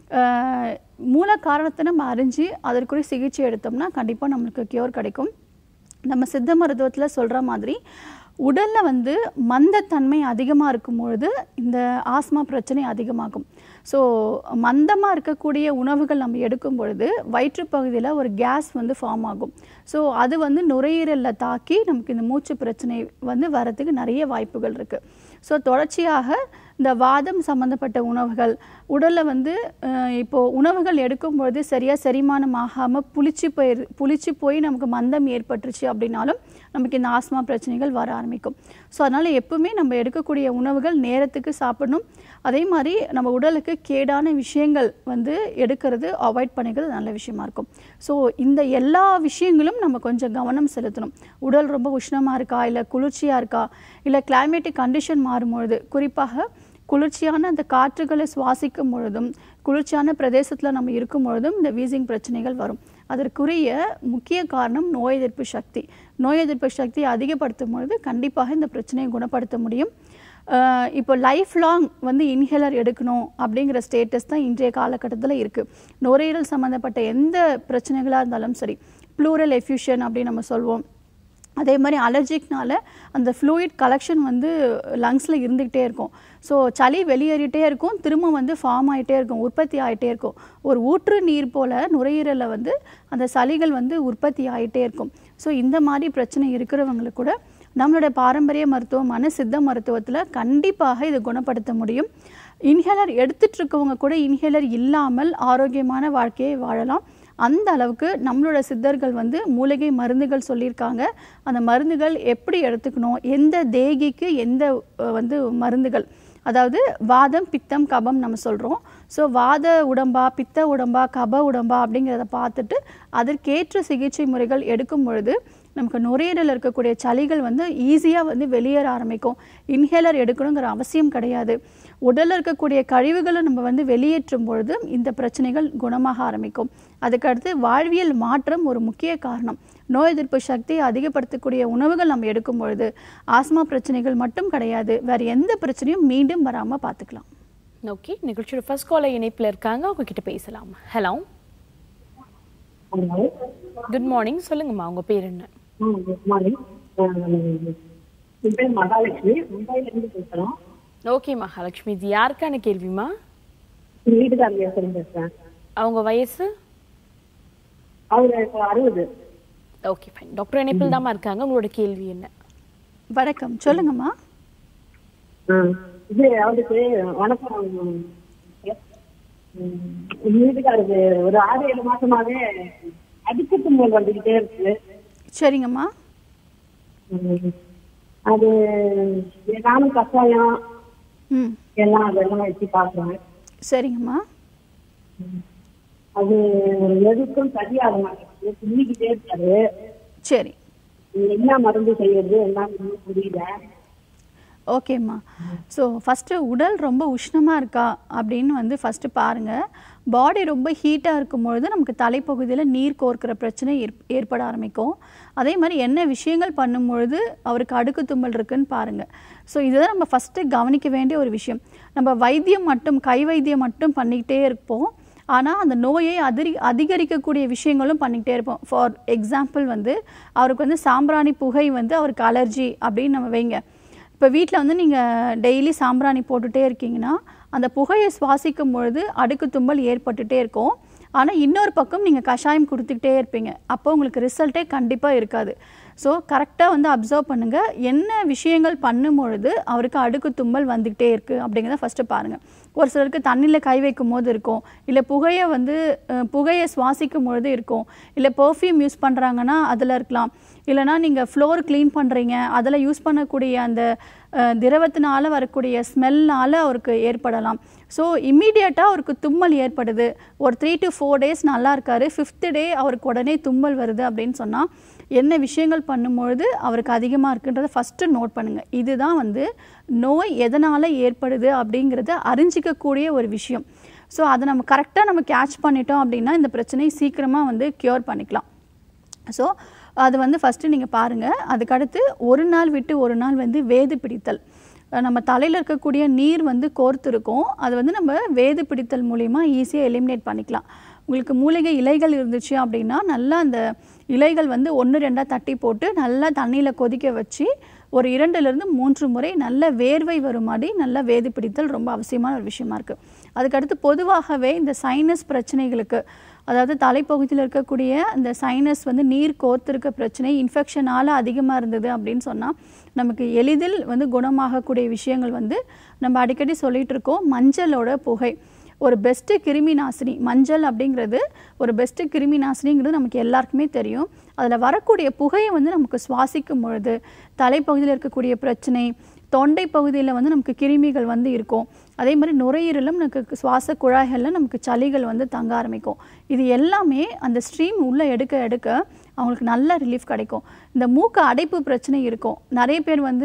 மூல காரணத்தை நம்ம அறிஞ்சு அதற்குரிய சிகிச்சை எடுத்தோம்னா கண்டிப்பாக நம்மளுக்கு க்யூர் கிடைக்கும். நம்ம சித்த மருத்துவத்தில் சொல்கிற மாதிரி உடலில் வந்து மந்தத்தன்மை அதிகமாக இருக்கும் பொழுது இந்த ஆஸ்மா பிரச்சனை அதிகமாகும். ஸோ மந்தமாக இருக்கக்கூடிய உணவுகள் நம்ம எடுக்கும் பொழுது வயிற்றுப்பகுதியில் ஒரு கேஸ் வந்து ஃபார்ம் ஆகும். ஸோ அது வந்து நுரையீரலில் தாக்கி நமக்கு இந்த மூச்சு பிரச்சனை வந்து வரதுக்கு நிறைய வாய்ப்புகள் இருக்குது. ஸோ தொடர்ச்சியாக இந்த வாதம் சம்மந்தப்பட்ட உணவுகள் உடலில் வந்து இப்போது உணவுகள் எடுக்கும்பொழுது சரியாக செரிமானம் ஆகாமல் புளிச்சு போய் நமக்கு மந்தம் ஏற்பட்டுருச்சு அப்படின்னாலும் நமக்கு இந்த ஆஸ்மா பிரச்சனைகள் வர ஆரம்பிக்கும். ஸோ அதனால் எப்பவுமே நம்ம எடுக்கக்கூடிய உணவுகள் நேரத்துக்கு சாப்பிடணும். அதே மாதிரி நம்ம உடலுக்கு கேடான விஷயங்கள் வந்து எடுக்கிறது அவாய்ட் பண்ணிக்கிறது நல்ல விஷயமா இருக்கும். ஸோ இந்த எல்லா விஷயங்களும் நம்ம கொஞ்சம் கவனம் செலுத்தணும். உடல் ரொம்ப உஷ்ணமாக இருக்கா, இல்லை குளிர்ச்சியாக இருக்கா, இல்லை கிளைமேட்டிக் கண்டிஷன் மாறும்பொழுது, குறிப்பாக குளிர்ச்சியான அந்த காற்றுகளை சுவாசிக்கும் பொழுதும் குளிர்ச்சியான பிரதேசத்தில் நம்ம இருக்கும் பொழுதும் இந்த வீசிங் பிரச்சனைகள் வரும். அதற்குரிய முக்கிய காரணம் நோய் எதிர்ப்பு சக்தி. நோய் எதிர்ப்பு சக்தியை அதிகப்படுத்தும் பொழுது கண்டிப்பாக இந்த பிரச்சனையை குணப்படுத்த முடியும். இப்போ லைஃப் லாங் வந்து இன்ஹேலர் எடுக்கணும் அப்படிங்கிற ஸ்டேட்டஸ் தான் இன்றைய காலகட்டத்தில் இருக்குது. நுரையீரல் சம்மந்தப்பட்ட எந்த பிரச்சனைகளாக இருந்தாலும் சரி, ப்ளூரல் எஃப்யூஷன் அப்படின்னு நம்ம சொல்வோம். அதே மாதிரி அலர்ஜிக்னால அந்த ஃப்ளூயிட் கலெக்ஷன் வந்து லங்ஸில் இருந்துக்கிட்டே இருக்கும். ஸோ சளி வெளியேறிட்டே இருக்கும், திரும்ப வந்து ஃபார்ம் ஆகிட்டே இருக்கும், உற்பத்தி ஆகிட்டே இருக்கும். ஒரு ஊற்று நீர் போல் நுரையீரலில் வந்து அந்த சளிகள் வந்து உற்பத்தி ஆகிட்டே இருக்கும். ஸோ இந்த மாதிரி பிரச்சனை இருக்கிறவங்களுக்கு கூட நம்மளுடைய பாரம்பரிய மருத்துவமான சித்த மருத்துவத்தில் கண்டிப்பாக இது குணப்படுத்த முடியும். இன்ஹேலர் எடுத்துட்டு இருக்கவங்க கூட இன்ஹேலர் இல்லாமல் ஆரோக்கியமான வாழ்க்கையை வாழலாம். அந்த அளவுக்கு நம்மளோட சித்தர்கள் வந்து மூலிகை மருந்துகள் சொல்லியிருக்காங்க. அந்த மருந்துகள் எப்படி எடுத்துக்கணும், எந்த தேகிக்கு எந்த வந்து மருந்துகள், அதாவது வாதம் பித்தம் கபம் நம்ம சொல்கிறோம். ஸோ வாத உடம்பா பித்த உடம்பா கப உடம்பா அப்படிங்கிறத பார்த்துட்டு அதற்கேற்ற சிகிச்சை முறைகள் எடுக்கும் பொழுது நமக்கு நுரையீரலில் இருக்கக்கூடிய சளிகள் வந்து ஈஸியாக வந்து வெளியேற ஆரம்பிக்கும். இன்ஹேலர் எடுக்கணுங்கிற அவசியம் கிடையாது. உடலில் இருக்கக்கூடிய கழிவுகளை நம்ம வந்து வெளியேற்றும் பொழுது இந்த பிரச்சனைகள் குணமாக ஆரம்பிக்கும். அதுக்கடுத்து வாழ்வியல் மாற்றம் ஒரு முக்கிய காரணம். நோய் எதிர்ப்பு சக்தியை அதிகப்படுத்தக்கூடிய உணவுகள் நம்ம எடுக்கும் பொழுது ஆஸ்மா பிரச்சனைகள் மட்டும் கிடையாது, வேறு எந்த பிரச்சனையும் மீண்டும் வராமல் பார்த்துக்கலாம். ஓகே, நிகழ்ச்சியோட ஃபர்ஸ்ட் காலர் இணைப்பில் இருக்காங்க, அவங்க கிட்ட பேசலாம். ஹலோ, குட் மார்னிங், சொல்லுங்கம்மா உங்க பேர் என்ன? குட் மார்னிங், என் பேர் மகாலட்சுமி, மும்பையிலிருந்து பேசுகிறோம். ஓகே மகாலட்சுமி, இது யாருக்கான கேள்விமா? வீட்டுக்காரங்க பேசுகிறேன். அவங்க வயசு? அவங்க 60. ஓகே ஃபைன், டாக்டர் இணைப்பில் தாம்மா இருக்காங்க, உங்களோட கேள்வி என்ன? வணக்கம், சொல்லுங்கம்மா. இது அவருக்கு வணக்கம். வீட்டுக்காருக்கு ஒரு 6-7 மாசமாவே அடிச்சு தும்மல் வந்துகிட்டே இருக்கு. சரிங்கம்மா. அது நானும் கஷாயம் எல்லாம் அதெல்லாம் வச்சு பாக்குறேன். சரிங்கம்மா. அது எதுக்கும் சரியாக மாட்டேங்குது, துணிக்கிட்டே இருக்காரு. சரி, என்ன மருந்து செய்யறது எல்லாம் புரியல. ஓகேம்மா. ஸோ ஃபஸ்ட்டு உடல் ரொம்ப உஷ்ணமாக இருக்கா அப்படின்னு வந்து ஃபஸ்ட்டு பாருங்கள். பாடி ரொம்ப ஹீட்டாக இருக்கும்பொழுது நமக்கு தலைப்பகுதியில் நீர் கோர்க்கிற பிரச்சனை ஏற்பட ஆரம்பிக்கும். அதே மாதிரி என்ன விஷயங்கள் பண்ணும்பொழுது அவருக்கு அடுக்கு தும்மல் இருக்குன்னு பாருங்கள். ஸோ இதுதான் நம்ம ஃபஸ்ட்டு கவனிக்க வேண்டிய ஒரு விஷயம். நம்ம வைத்தியம் மட்டும் கை வைத்தியம் மட்டும் பண்ணிக்கிட்டே இருப்போம், ஆனால் அந்த நோயை அதிகரிக்கக்கூடிய விஷயங்களும் பண்ணிக்கிட்டே இருப்போம். ஃபார் எக்ஸாம்பிள் வந்து அவருக்கு வந்து சாம்பிராணி புகை வந்து அவருக்கு அலர்ஜி அப்படின்னு நம்ம வைங்க. இப்போ வீட்டில் வந்து நீங்கள் டெய்லி சாம்பிராணி போட்டுகிட்டே இருக்கீங்கன்னா அந்த புகையை சுவாசிக்கும் பொழுது அடுக்கு தும்மல் ஏற்பட்டுகிட்டே இருக்கும். ஆனால் இன்னொரு பக்கம் நீங்கள் கஷாயம் கொடுத்துக்கிட்டே இருப்பீங்க, அப்போ உங்களுக்கு ரிசல்ட்டே கண்டிப்பாக இருக்காது. ஸோ கரெக்டாக வந்து அப்சர்வ் பண்ணுங்கள், என்ன விஷயங்கள் பண்ணும்பொழுது அவருக்கு அடுக்கு தும்மல் வந்துக்கிட்டே இருக்குது அப்படிங்கிறத ஃபஸ்ட்டு பாருங்கள். ஒரு சிலருக்கு தண்ணியில் கை வைக்கும் போது இருக்கும், இல்லை புகையை சுவாசிக்கும் பொழுது இருக்கும், இல்லை பர்ஃப்யூம் யூஸ் பண்ணுறாங்கன்னா அதில் இருக்கலாம், இல்லைனா நீங்கள் ஃப்ளோர் க்ளீன் பண்ணுறீங்க அதில் யூஸ் பண்ணக்கூடிய அந்த திரவத்தினால வரக்கூடிய ஸ்மெல்னால் அவருக்கு ஏற்படலாம். ஸோ இம்மீடியட்டாக அவருக்கு தும்மல் ஏற்படுது, ஒரு 3 to 4 days நல்லா இருக்காரு, 5th day அவருக்கு உடனே தும்மல் வருது அப்படின்னு சொன்னால் என்ன விஷயங்கள் பண்ணும்பொழுது அவருக்கு அதிகமாக இருக்குன்றதை ஃபஸ்ட்டு நோட் பண்ணுங்கள். இதுதான் வந்து நோய் எதனால் ஏற்படுது அப்படிங்கிறத அறிஞ்சிக்கக்கூடிய ஒரு விஷயம். ஸோ அதை நம்ம கரெக்டாக நம்ம கேட்ச் பண்ணிட்டோம் அப்படின்னா இந்த பிரச்சனையை சீக்கிரமாக வந்து க்யூர் பண்ணிக்கலாம். ஸோ அது வந்து ஃபஸ்ட்டு நீங்கள் பாருங்கள். அதுக்கடுத்து ஒரு நாள் விட்டு ஒரு நாள் வந்து வேது பிடித்தல். நம்ம தலையில் இருக்கக்கூடிய நீர் வந்து கோர்த்துருக்கும், அது வந்து நம்ம வேது பிடித்தல் மூலிமா ஈஸியாக எலிமினேட் பண்ணிக்கலாம். உங்களுக்கு மூலிகை இலைகள் இருந்துச்சு அப்படின்னா நல்லா அந்த இலைகள் வந்து 1-2 தட்டி போட்டு நல்லா தண்ணியில் கொதிக்க வச்சு ஒரு 2-3 முறை நல்ல வேர்வை வருமாடி நல்லா வேது பிடித்தல் ரொம்ப அவசியமான ஒரு விஷயமா இருக்குது. அதுக்கடுத்து பொதுவாகவே இந்த சைனஸ் பிரச்சனைகளுக்கு, அதாவது தலைப்பகுதியில் இருக்கக்கூடிய அந்த சைனஸ் வந்து நீர் கோர்த்திருக்க பிரச்சனை இன்ஃபெக்ஷனால் அதிகமாக இருந்தது அப்படின்னு சொன்னால் நமக்கு எளிதில் வந்து குணமாகக்கூடிய விஷயங்கள் வந்து நம்ம அடிக்கடி சொல்லிகிட்டு இருக்கோம். மஞ்சளோட புகை ஒரு பெஸ்ட்டு கிருமி நாசினி. மஞ்சள் அப்படிங்கிறது ஒரு பெஸ்ட்டு கிருமி நாசினிங்கிறது நமக்கு எல்லாருக்குமே தெரியும். அதில் வரக்கூடிய புகையை வந்து நமக்கு சுவாசிக்கும் பொழுது தலைப்பகுதியில் இருக்கக்கூடிய பிரச்சனை, தொண்டை பகுதியில் வந்து நமக்கு கிருமிகள் வந்து இருக்கும், அதே மாதிரி நுரையீரலும் நமக்கு சுவாச குழாய்களில் நமக்கு சளிகள் வந்து தங்க ஆரம்பிக்கும். இது எல்லாமே அந்த ஸ்ட்ரீம் உள்ளே எடுக்க எடுக்க அவங்களுக்கு நல்ல ரிலீஃப் கிடைக்கும். இந்த மூக்கு அடைப்பு பிரச்சனை இருக்கும், நிறைய பேர் வந்து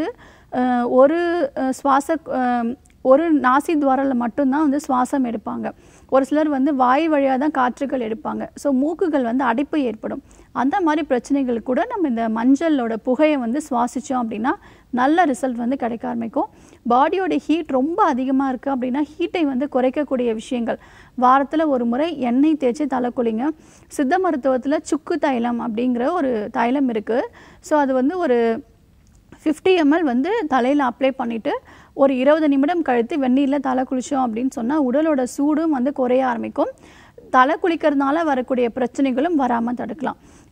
ஒரு நாசி துவாரில் மட்டும்தான் வந்து சுவாசம் எடுப்பாங்க, ஒரு சிலர் வந்து வாய் வழியாக தான் காற்றுகள் எடுப்பாங்க. ஸோ மூக்குகள் வந்து அடைப்பு ஏற்படும். அந்த மாதிரி பிரச்சனைகள் கூட நம்ம இந்த மஞ்சளோட புகையை வந்து சுவாசித்தோம் அப்படின்னா நல்ல ரிசல்ட் வந்து கிடைக்க ஆரம்பிக்கும். பாடியோட ஹீட் ரொம்ப அதிகமாக இருக்குது அப்படின்னா ஹீட்டை வந்து குறைக்கக்கூடிய விஷயங்கள், வாரத்தில் ஒரு முறை எண்ணெய் தேய்ச்சி தலை குளிங்க. சித்த மருத்துவத்தில் சுக்கு தைலம் அப்படிங்கிற ஒரு தைலம் இருக்குது. ஸோ அது வந்து ஒரு 50 ml வந்து தலையில் அப்ளை பண்ணிவிட்டு ஒரு 20 நிமிடம் கழித்து வெந்நீரில் தலை குளித்தோம் அப்படின்னு சொன்னால் உடலோட சூடும் வந்து குறைய ஆரம்பிக்கும். தலை குளிக்கிறதுனால வரக்கூடிய பிரச்சனைகளும் வராமல் தடுக்கலாம்.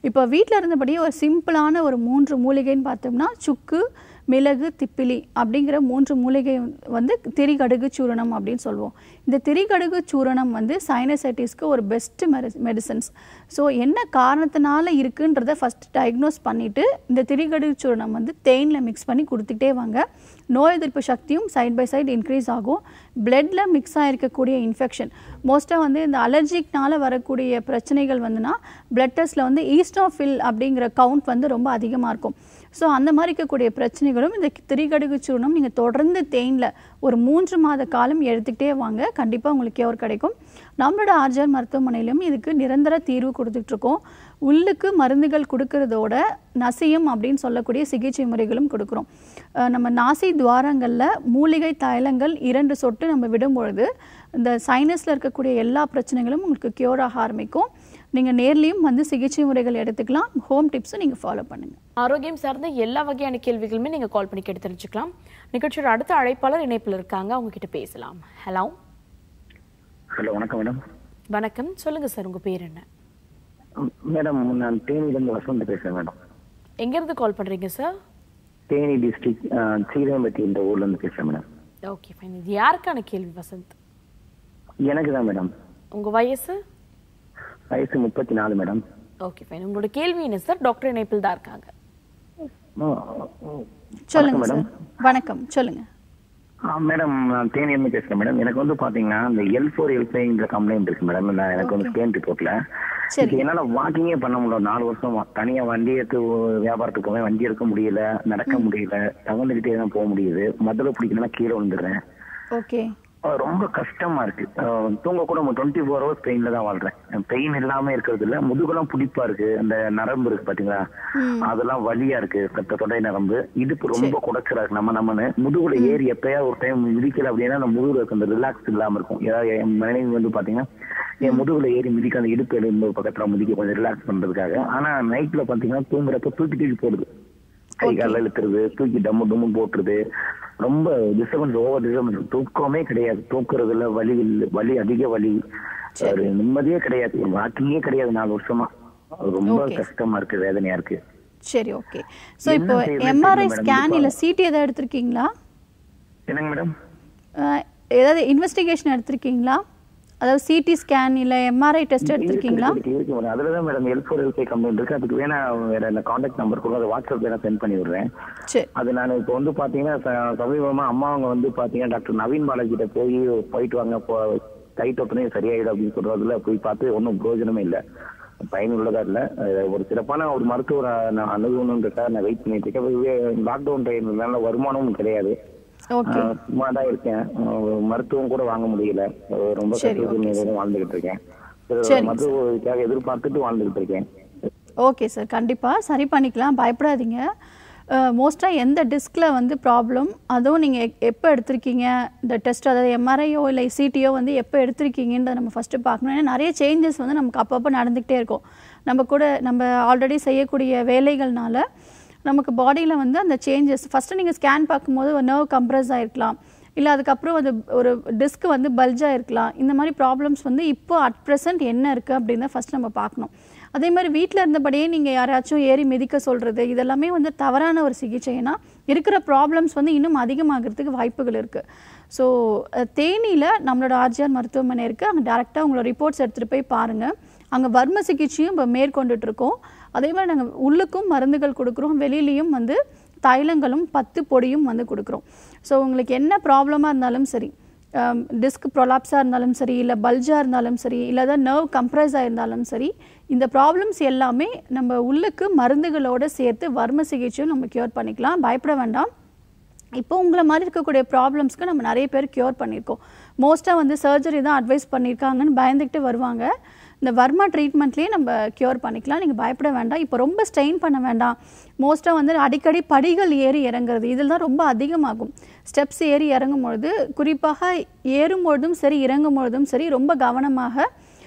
இப்போ வீட்டில் இருந்தபடியே ஒரு சிம்பிளான ஒரு 3 மூலிகைன்னு பார்த்தோம்னா சுக்கு, மிளகு, திப்பிலி அப்படிங்கிற 3 மூலிகை வந்து திரிகடுகு சூரணம் அப்படின்னு சொல்லுவோம். இந்த திரிகடுகு சூரணம் வந்து சைனசைட்டிஸ்க்கு ஒரு பெஸ்ட் மெடிசன்ஸ். ஸோ என்ன காரணத்தினால இருக்குன்றதை ஃபஸ்ட் டயக்னோஸ் பண்ணிவிட்டு இந்த திரிகடுகு சூரணம் வந்து தேனில் மிக்ஸ் பண்ணி கொடுத்துட்டே வாங்க. நோய் எதிர்ப்பு சக்தியும் சைட் பை சைடு இன்க்ரீஸ் ஆகும். பிளட்டில் மிக்ஸ் ஆகிருக்கக்கூடிய இன்ஃபெக்ஷன் மோஸ்ட்டாக வந்து இந்த அலர்ஜிக்னால் வரக்கூடிய பிரச்சனைகள் வந்துன்னா பிளட் டெஸ்ட்டில் வந்து ஈஸ்டோஃபில் அப்படிங்கிற கவுண்ட் வந்து ரொம்ப அதிகமாக இருக்கும். ஸோ அந்த மாதிரி இருக்கக்கூடிய பிரச்சனைகளும் இந்த திரிகடுகு சூர்ணம் நீங்கள் தொடர்ந்து தேனில் ஒரு 3 மாத காலம் எடுத்துக்கிட்டே வாங்க, கண்டிப்பாக உங்களுக்கு கியூர் கிடைக்கும். நம்மளோட ஆர்ஜிஆர் மருத்துவமனையிலும் இதுக்கு நிரந்தர தீர்வு கொடுத்துட்ருக்கோம். உள்ளுக்கு மருந்துகள் கொடுக்கறதோட நசியம் அப்படின்னு சொல்லக்கூடிய சிகிச்சை முறைகளும் கொடுக்குறோம். நம்ம நாசி துவாரங்களில் மூலிகை தைலங்கள் 2 சொட்டு நம்ம விடும்பொழுது இந்த சைனஸில் இருக்கக்கூடிய எல்லா பிரச்சனைகளும் உங்களுக்கு கியூர் ஆக ஆரம்பிக்கும். நீங்கள் நேர்லேயும் வந்து சிகிச்சை முறைகள் எடுத்துக்கலாம். ஹோம் டிப்ஸும் நீங்கள் ஃபாலோ பண்ணுங்கள். ஆரோக்கியம் சார்ந்த எல்லா வகையான கேள்விகளுமே நீங்கள் கால் பண்ணி கேட்டு தெரிஞ்சுக்கலாம். நிகழ்ச்சியோட அடுத்த அழைப்பாளர் இணைப்பில் இருக்காங்க, அவங்க கிட்ட பேசலாம். ஹலோ. ஹலோ, வணக்கம் மேடம். வணக்கம், சொல்லுங்க சார், உங்க பேர் என்ன? மேடம், நான் தேனியிலிருந்து வசந்த் பேசுறேன் மேடம். எங்கேருந்து கால் பண்றீங்க சார்? தேனி டிஸ்ட்ரிக்ட் சீரம்பட்டி இந்த ஊர்ல இருந்து பேசுறேன் மேடம். Okay fine. இது யாருக்கான கேள்வி வசந்த்? எனக்கு தான் மேடம். உங்க வயசு? வயசு 34 மேடம். Okay fine. உங்களோட கேள்வி என்ன சார்? டாக்டர் இணைப்பில் தான் இருக்காங்க. சொல்லுங்க சார். வணக்கம், சொல்லுங்க மேடம். நான் தேனியிலிருந்து பேசுறேன் மேடம். எனக்கு வந்து பாத்தீங்கன்னா இந்த L4 L5 கம்ப்ளைண்ட் இருக்கு மேடம். எனக்கு வந்து ஸ்கேன் ரிப்போர்ட்ல என்னால வாக்கிங்கே பண்ண முடியல. 4 வருஷம் தனியா வண்டி எடுத்து வியாபாரத்துக்கு போவேன், வண்டி எடுக்க முடியல, நடக்க முடியல, தவந்துகிட்டே தான் போக முடியுது. மதுரை பிடிக்கணும்னா கீழே வந்துடுறேன். ஓகே, ரொம்ப கஷ்டமா இருக்கு. தூங்க கூட 24 hours பெயின்ல தான் வாழ்றேன். பெயின் இல்லாம இருக்கிறது இல்ல, முதுகெல்லாம் புடிப்பா இருக்கு. அந்த நரம்பு இருக்கு பாத்தீங்களா, அதெல்லாம் வலியா இருக்கு. தொடை நரம்பு இடுப்பு ரொம்ப குடைச்சலா இருக்கு. நம்மன்னு முதுகுல ஏறி எப்பயாவது ஒரு டைம் மிதிக்கல அப்படின்னா அந்த முதுகுல இருக்கு அந்த ரிலாக்ஸ் இல்லாம இருக்கும். ஏதாவது என் மனைவி வந்து பாத்தீங்கன்னா என் முதுகுல ஏறி மிதிக்க அந்த இடுப்பு எலும்பு பக்கத்துல மிதிக்க கொஞ்சம் ரிலாக்ஸ் பண்றதுக்காக. ஆனா நைட்ல பாத்தீங்கன்னா தூங்குறப்ப தூக்கி போடுது, கை கால இழுத்துறது, தூக்கி டம்மு போட்டுருது. ரொம்ப டிஸ்டர்பன்ஸ், ஓவர் டிஸ்டர்பன்ஸ். தூக்கமே கிடையாது, தூக்குறதுல வலி அதிக வலி, ஒரு நிம்மதியே கிடையாது, வாக்கிங்கே கிடையாது. 4 வருஷமா ரொம்ப கஷ்டமா இருக்கு, வேதனையா இருக்கு. சரி, ஓகே. சோ இப்போ எம்ஆர்ஐ ஸ்கேன் இல்ல சிடி ஏதாவது எடுத்திருக்கீங்களா? என்னங்க மேடம்? ஏதாவது இன்வெஸ்டிகேஷன் எடுத்திருக்கீங்களா? அதாவது சிடி ஸ்கேன் இல்ல எம்ஆர்ஐ டெஸ்ட் எடுத்திருக்கீங்களா? அதுலதான் மேடம் L4 L5 கம்ப்ளைண்ட் இருக்கு. அதுக்கு வேணா வேற கான்டாக்ட் நம்பர் கொடுங்க, அதை வாட்ஸ்அப் வேணா சென்ட் பண்ணி விடுறேன். அது நான் இப்போ வந்து பாத்தீங்கன்னா சமீபமா அம்மா அவங்க வந்து பாத்தீங்கன்னா டாக்டர் நவீன் பாலாஜி கிட்ட போயிட்டு வாங்க, கை தொட்டனே சரியாயிடும் அப்படின்னு சொல்றதுல போய் பார்த்து ஒன்றும் பிரயோஜனமே இல்லை, பயனுள்ளதா இல்ல. ஒரு சிறப்பான ஒரு மருத்துவரை நான் அணுகணுன்றதுக்காக நான் வெயிட் பண்ணிட்டு இருக்கேன். லாக்டவுன் டைம்னால வருமானமும் கிடையாது, சும்மா தான் இருக்கேன். மருத்துவம் கூட வாங்க முடியல, ரொம்ப கஷ்டத்துல வாழ்ந்துகிட்டு இருக்கேன். மருத்துவக்காக எதிர்பார்த்துட்டு வாழ்ந்துகிட்டு இருக்கேன். ஓகே சார், கண்டிப்பா சரி பண்ணிக்கலாம், பயப்படாதீங்க. மோஸ்ட்டாக எந்த டிஸ்கில் வந்து ப்ராப்ளம், அதுவும் நீங்கள் எப்போ எடுத்திருக்கீங்க இந்த டெஸ்ட், அதாவது எம்ஆர்ஐயோ இல்லை சிடியோ வந்து எப்போ எடுத்திருக்கீங்கன்றதை நம்ம ஃபஸ்ட்டு பார்க்கணும். ஏன்னா நிறைய சேஞ்சஸ் வந்து நமக்கு அப்பப்போ நடந்துக்கிட்டே இருக்கும். நம்ம ஆல்ரெடி செய்யக்கூடிய வேலைகள்னால நமக்கு பாடியில் வந்து அந்த சேஞ்சஸ் ஃபஸ்ட்டு நீங்கள் ஸ்கேன் பார்க்கும்போது ஒரு நர்வ் கம்ப்ரஸ் ஆகிருக்கலாம், இல்லை அதுக்கப்புறம் அது ஒரு டிஸ்க் வந்து பல்ஜாக இருக்கலாம். இந்த மாதிரி ப்ராப்ளம்ஸ் வந்து இப்போ அட் ப்ரெசென்ட் என்ன இருக்குது அப்படின்னு தான் ஃபஸ்ட் நம்ம பார்க்கணும். அதே மாதிரி வீட்டில் இருந்தபடியே நீங்கள் யாராச்சும் ஏறி மிதிக்க சொல்கிறது இதெல்லாமே வந்து தவறான ஒரு சிகிச்சை. ஏன்னா இருக்கிற ப்ராப்ளம்ஸ் வந்து இன்னும் அதிகமாகிறதுக்கு வாய்ப்புகள் இருக்குது. ஸோ தேனியில் நம்மளோட ஆர்ஜிஆர் மருத்துவமனை இருக்குது, அங்கே டேரெக்டாக உங்களோட ரிப்போர்ட்ஸ் எடுத்துகிட்டு போய் பாருங்கள். அங்கே வர்ம சிகிச்சையும் இப்போ மேற்கொண்டுட்ருக்கோம். அதே மாதிரி நாங்கள் உள்ளுக்கும் மருந்துகள் கொடுக்குறோம், வெளியிலையும் வந்து தைலங்களும் 10 பொடியும் வந்து கொடுக்குறோம். ஸோ உங்களுக்கு என்ன ப்ராப்ளமாக இருந்தாலும் சரி, டிஸ்க் ப்ரொலாப்ஸாக இருந்தாலும் சரி, இல்லை பல்ஜாக இருந்தாலும் சரி, இல்லை தான் நர்வ் கம்ப்ரஸாக இருந்தாலும் சரி, இந்த ப்ராப்ளம்ஸ் எல்லாமே நம்ம உள்ளுக்கு மருந்துகளோடு சேர்த்து வர்ம சிகிச்சையும் நம்ம க்யூர் பண்ணிக்கலாம். பயப்பட வேண்டாம். இப்போ உங்களை மாதிரி இருக்கக்கூடிய ப்ராப்ளம்ஸ்க்கு நம்ம நிறைய பேர் க்யூர் பண்ணியிருக்கோம். மோஸ்ட்டாக வந்து சர்ஜரி தான் அட்வைஸ் பண்ணியிருக்காங்கன்னு பயந்துக்கிட்டு வருவாங்க. இந்த வர்மா ட்ரீட்மெண்ட்லேயே நம்ம க்யூர் பண்ணிக்கலாம், நீங்கள் பயப்பட வேண்டாம். இப்போ ரொம்ப ஸ்ட்ரெயின் பண்ண வேண்டாம். மோஸ்ட்டாக வந்து அடிக்கடி படிகள் ஏறி இறங்குறது இதில் தான் ரொம்ப அதிகமாகும். ஸ்டெப்ஸ் ஏறி இறங்கும் பொழுது, குறிப்பாக ஏறும்பொழுதும் சரி இறங்கும்பொழுதும் சரி ரொம்ப கவனமாக,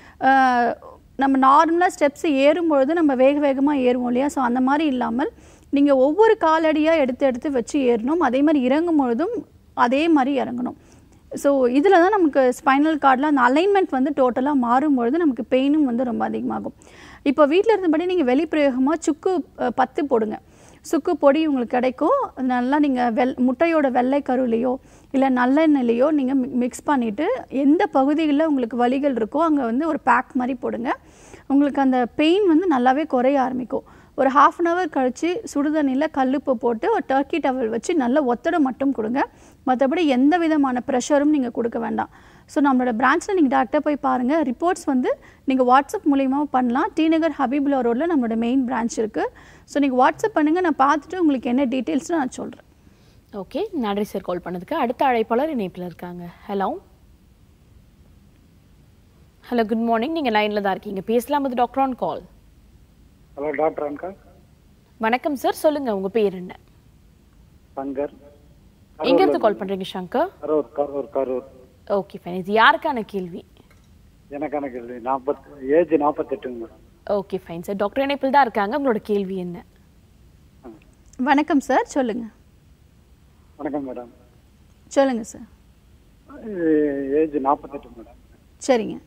நம்ம நார்மலாக ஸ்டெப்ஸ் ஏறும்பொழுது நம்ம வேகமாக ஏறுவோம் இல்லையா, ஸோ அந்த மாதிரி இல்லாமல் நீங்கள் ஒவ்வொரு காலடியாக எடுத்து வச்சு ஏறணும். அதே மாதிரி இறங்கும் பொழுதும் அதே மாதிரி இறங்கணும். ஸோ இதில் தான் நமக்கு ஸ்பைனல் கார்டில் அந்த அலைன்மெண்ட் வந்து டோட்டலாக மாறும்பொழுது நமக்கு பெயினும் வந்து ரொம்ப அதிகமாகும். இப்போ வீட்டில் இருந்தபடி நீங்கள் வெளிப்பிரயோகமாக சுக்கு 10 போடுங்க. சுக்கு பொடி உங்களுக்கு கிடைக்கும். நல்லா நீங்கள் முட்டையோட வெள்ளை கருவிலையோ இல்லை நல்லெண்ணெயிலையோ நீங்கள் மிக்ஸ் பண்ணிவிட்டு எந்த பகுதிகளில் உங்களுக்கு வலிகள் இருக்கோ அங்கே வந்து ஒரு பேக் மாதிரி போடுங்க. உங்களுக்கு அந்த பெயின் வந்து நல்லாவே குறைய ஆரம்பிக்கும். ஒரு 1/2 அன் ஹவர் கழித்து சுடுதண்ணியில் கல்லுப்பு போட்டு ஒரு டர்க்கி டவல் வச்சு நல்ல ஒத்தடை மட்டும் கொடுங்க. மற்றபடி எந்த விதமான ப்ரெஷரும் நீங்கள் கொடுக்க வேண்டாம். ஸோ நம்மளோட பிரான்ச்சில் நீங்கள் டேரெக்டாக போய் பாருங்கள். ரிப்போர்ட்ஸ் வந்து நீங்கள் வாட்ஸ்அப் மூலியமாக பண்ணலாம். டிநகர் ஹபீபுல்லா ரோடில் நம்மளோட மெயின் பிரான்ச் இருக்குது. ஸோ நீங்கள் வாட்ஸ்அப் பண்ணுங்கள், நான் பார்த்துட்டு உங்களுக்கு என்ன டீட்டெயில்ஸ்னு நான் சொல்கிறேன். ஓகே, நன்றி சார் கால் பண்ணதுக்கு. அடுத்த அழைப்பாளர் இணைப்பில் இருக்காங்க. Hello hello, good morning. நீங்கள் லைனில் தான் இருக்கீங்க, பேசலாம். அது doctor on call. Hello doctor அங்கா. வணக்கம் சார், சொல்லுங்க உங்க பேர் என்ன? சங்கர். எங்க இருந்து கால் பண்றீங்க சங்கர்? கரூர். Okay fine. இது யாருக்கான கேள்வி? எனக்கான கேள்வி. Age 48. Okay fine sir, doctor இணைப்பில் தான் இருக்காங்க. உங்களோட கேள்வி என்ன? வணக்கம் சார், சொல்லுங்க. வணக்கம் மேடம். சொல்லுங்க சார். Age 48 madam. சரிங்க.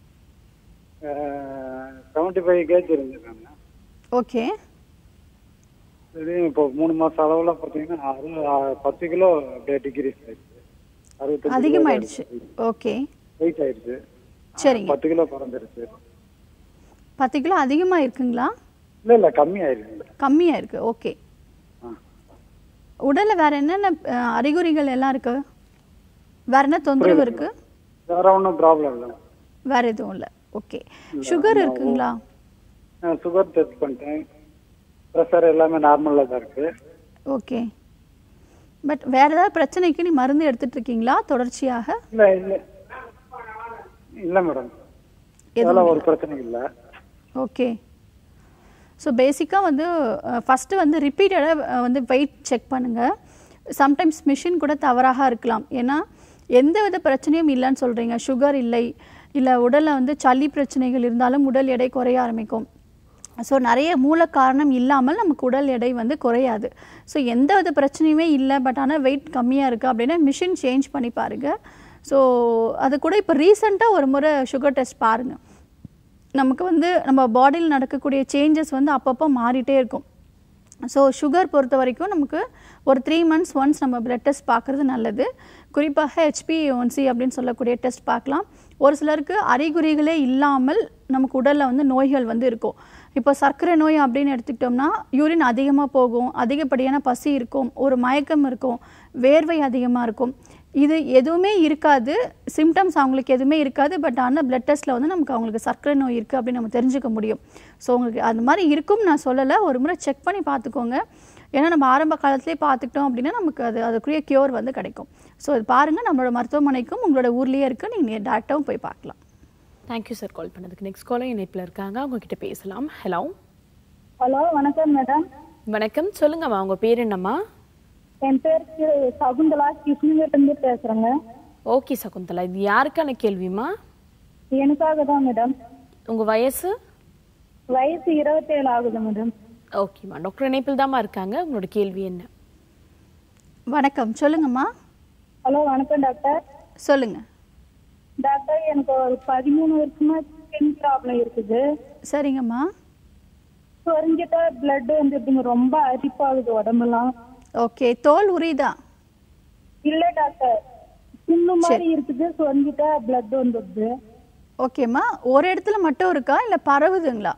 75 கேஜ் இருந்தேன். ஓகே. சரி, இப்போ 3 மாசம் அளவுல பார்த்தீங்கன்னா 10 கிலோ அப்படியே டிகிரீஸ் ஆயிடுச்சு. அதிகமாயிடுச்சு. ஓகே. வெயிட் ஆயிடுச்சு. சரிங்க. 10 கிலோ குறைஞ்சிருச்சு. 10 கிலோ அதிகமாக இருக்குங்களா? இல்லை கம்மியாயிருக்கு. கம்மியாயிருக்கு. ஓகே. உடலில் வேற என்னென்ன அறிகுறிகள் எல்லாம் இருக்கு? வேற என்ன தொந்தரவு இருக்கு? வேற ஒன்றும் ப்ராப்ளம் இல்லை. வேற எதுவும் இல்லை. ஓகே. சுகர் இருக்குங்களா? சுகர் டெஸ்ட் பண்ணிட்டேன். ப்ரெஷர் எல்லாமே நார்மலாக தான் இருக்கு. ஓகே. பட் வேற ஏதாவது பிரச்சனைக்கு நீ மருந்து எடுத்துட்டு இருக்கீங்களா தொடர்ச்சியாக? இல்லை மேடம், இதெல்லாம் ஒரு பிரச்சனை இல்லை. ஓகே. ஸோ பேசிக்காக வந்து ஃபஸ்ட்டு வந்து ரிப்பீட்டடாக வந்து வெயிட் செக் பண்ணுங்கள். சம்டைம்ஸ் மிஷின் கூட தவறாக இருக்கலாம். ஏன்னா எந்த வித பிரச்சனையும் இல்லைன்னு சொல்கிறீங்க, சுகர் இல்லை உடலில் வந்து சளி பிரச்சனைகள் இருந்தாலும் உடல் எடை குறைய ஆரம்பிக்கும். ஸோ நிறைய மூல காரணம் இல்லாமல் நமக்கு உடல் எடை வந்து குறையாது. ஸோ எந்த வித பிரச்சனையுமே இல்லை, பட் ஆனால் வெயிட் கம்மியாக இருக்குது அப்படின்னா மிஷின் சேஞ்ச் பண்ணி பாருங்கள். ஸோ அது கூட இப்போ ரீசெண்டாக ஒரு முறை சுகர் டெஸ்ட் பாருங்கள். நமக்கு வந்து நம்ம பாடியில் நடக்கக்கூடிய சேஞ்சஸ் வந்து அப்பப்போ மாறிட்டே இருக்கும். ஸோ சுகர் பொறுத்த வரைக்கும் நமக்கு ஒரு 3 months ஒன்ஸ் நம்ம பிளட் டெஸ்ட் பார்க்குறது நல்லது. குறிப்பாக HbA1c அப்படின்னு சொல்லக்கூடிய டெஸ்ட் பார்க்கலாம். ஒரு சிலருக்கு அறிகுறிகளே இல்லாமல் நமக்கு உடலில் வந்து நோய்கள் வந்து இருக்கும். இப்போ சர்க்கரை நோய் அப்படின்னு எடுத்துக்கிட்டோம்னா யூரின் அதிகமாக போகும், அதிகப்படியான பசி இருக்கும், ஒரு மயக்கம் இருக்கும், வேர்வை அதிகமாக இருக்கும். இது எதுவுமே இருக்காது, சிம்டம்ஸ் அவங்களுக்கு எதுவுமே இருக்காது. பட் ஆனால் பிளட் டெஸ்ட்டில் வந்து நமக்கு அவங்களுக்கு சர்க்கரை நோய் இருக்குது அப்படின்னு நம்ம தெரிஞ்சுக்க முடியும். ஸோ உங்களுக்கு அந்த மாதிரி இருக்கும் நான் சொல்லலை, ஒரு முறை செக் பண்ணி பார்த்துக்கோங்க. ஏன்னா நம்ம ஆரம்ப காலத்திலே பார்த்துக்கிட்டோம் அப்படின்னா நமக்கு அதுக்குரிய கியூர் வந்து கிடைக்கும். ஸோ அது பாருங்கள், நம்மளோட மருத்துவமனைக்கும் உங்களோட ஊர்லேயே இருக்குது, நீங்கள் டேரெக்டாகவும் போய் பார்க்கலாம். தேங்க்யூ சார் கால் பண்ணதுக்கு. நெக்ஸ்ட் காலர் இணைப்பில் இருக்காங்க, அவங்க கிட்ட பேசலாம். ஹலோ ஹலோ, வணக்கம் மேடம். வணக்கம், சொல்லுங்கம்மா உங்க பேர் என்னம்மா? என் பேர் சகுந்தலா, கிருஷ்ணகிரிலிருந்து பேசுறேங்க. ஓகே சகுந்தலா, இது யாருக்கான கேள்விமா? எனக்காக தான் மேடம். உங்க வயசு? வயசு 27 ஆகுது மேடம். ஓகேம்மா, டாக்டர் இணைப்பில் தாம்மா இருக்காங்க. உங்களோட கேள்வி என்ன? வணக்கம், சொல்லுங்கம்மா. ஹலோ, வணக்கம் டாக்டர். சொல்லுங்க டாக்டர், எனக்கு ஒரு 13 வருஷமா ஸ்கின் ப்ராப்ளம் இருக்குது. சரிங்கம்மா. சொரிஞ்சிட்டா பிளட் வந்துடுதுங்க, ரொம்ப அரிப்பாகுது உடம்பெல்லாம். ஓகே. தோல் உரியுதா? இல்ல டாக்டர், புண்ணு மாதிரி இருக்குது, சொரிஞ்சிட்டா பிளட் வந்துடுது. ஓகேம்மா. ஒரு இடத்துல மட்டும் இருக்கா இல்லை பரவுதுங்களா?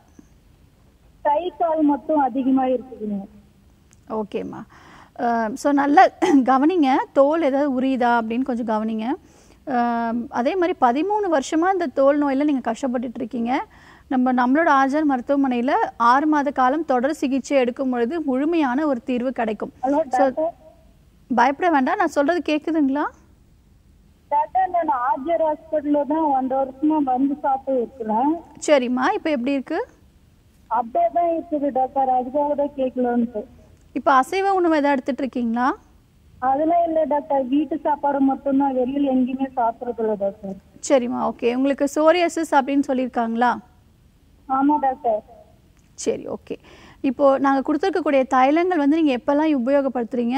கை கால் மட்டும் அதிகமா இருக்குதுங்க. ஓகேம்மா. ஸோ நல்லா கவனிங்க, தோல் ஏதாவது உரியுதா அப்படின்னு கொஞ்சம் கவனிங்க. அதே மாதிரி 13 வருஷமாக இந்த தோல் நோயில் நீங்கள் கஷ்டப்பட்டுட்டு இருக்கீங்க. நம்மளோட ஆஜர் மருத்துவமனையில் 6 மாத காலம் தொடர் சிகிச்சை எடுக்கும் பொழுது முழுமையான ஒரு தீர்வு கிடைக்கும். ஸோ பயப்பட வேண்டாம், நான் சொல்கிறது கேட்குதுங்களா? டாக்டர், நான் ஆஜர் ஹாஸ்பிட்டலில் தான் 1 வருஷமா வந்து சாப்பிட்டு இருக்கிறேன். சரிம்மா, இப்போ எப்படி இருக்கு? அப்படியே தான் இருக்குது டாக்டர், அதுக்காக தான் கேட்கலான்ட்டு. இப்போ அசைவ உணவு எதாவது எடுத்துட்டு இருக்கீங்களா? அதெல்லாம் இல்லை டாக்டர், வீட்டு சாப்பாடு மட்டும்தான், வெளியில் எங்கேயுமே சாப்பிட்றது இல்லை டாக்டர். சரிம்மா, ஓகே. உங்களுக்கு சோரியாசிஸ் அப்படின்னு சொல்லியிருக்காங்களா? ஆமாம் டாக்டர். சரி, ஓகே. இப்போது நாங்கள் கொடுத்துருக்கக்கூடிய தைலங்கள் வந்து நீங்கள் எப்போல்லாம் உபயோகப்படுத்துறீங்க?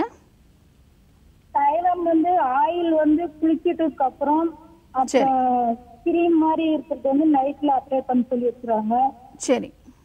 தைலம் வந்து ஆயில் வந்து குளிக்கிறதுக்கு அப்புறம், அப்புறம் கிரீம் மாதிரி இருக்கிறது வந்து நைட்டில் அப்ளை பண்ண சொல்லி இருக்கிறாங்க. சரி.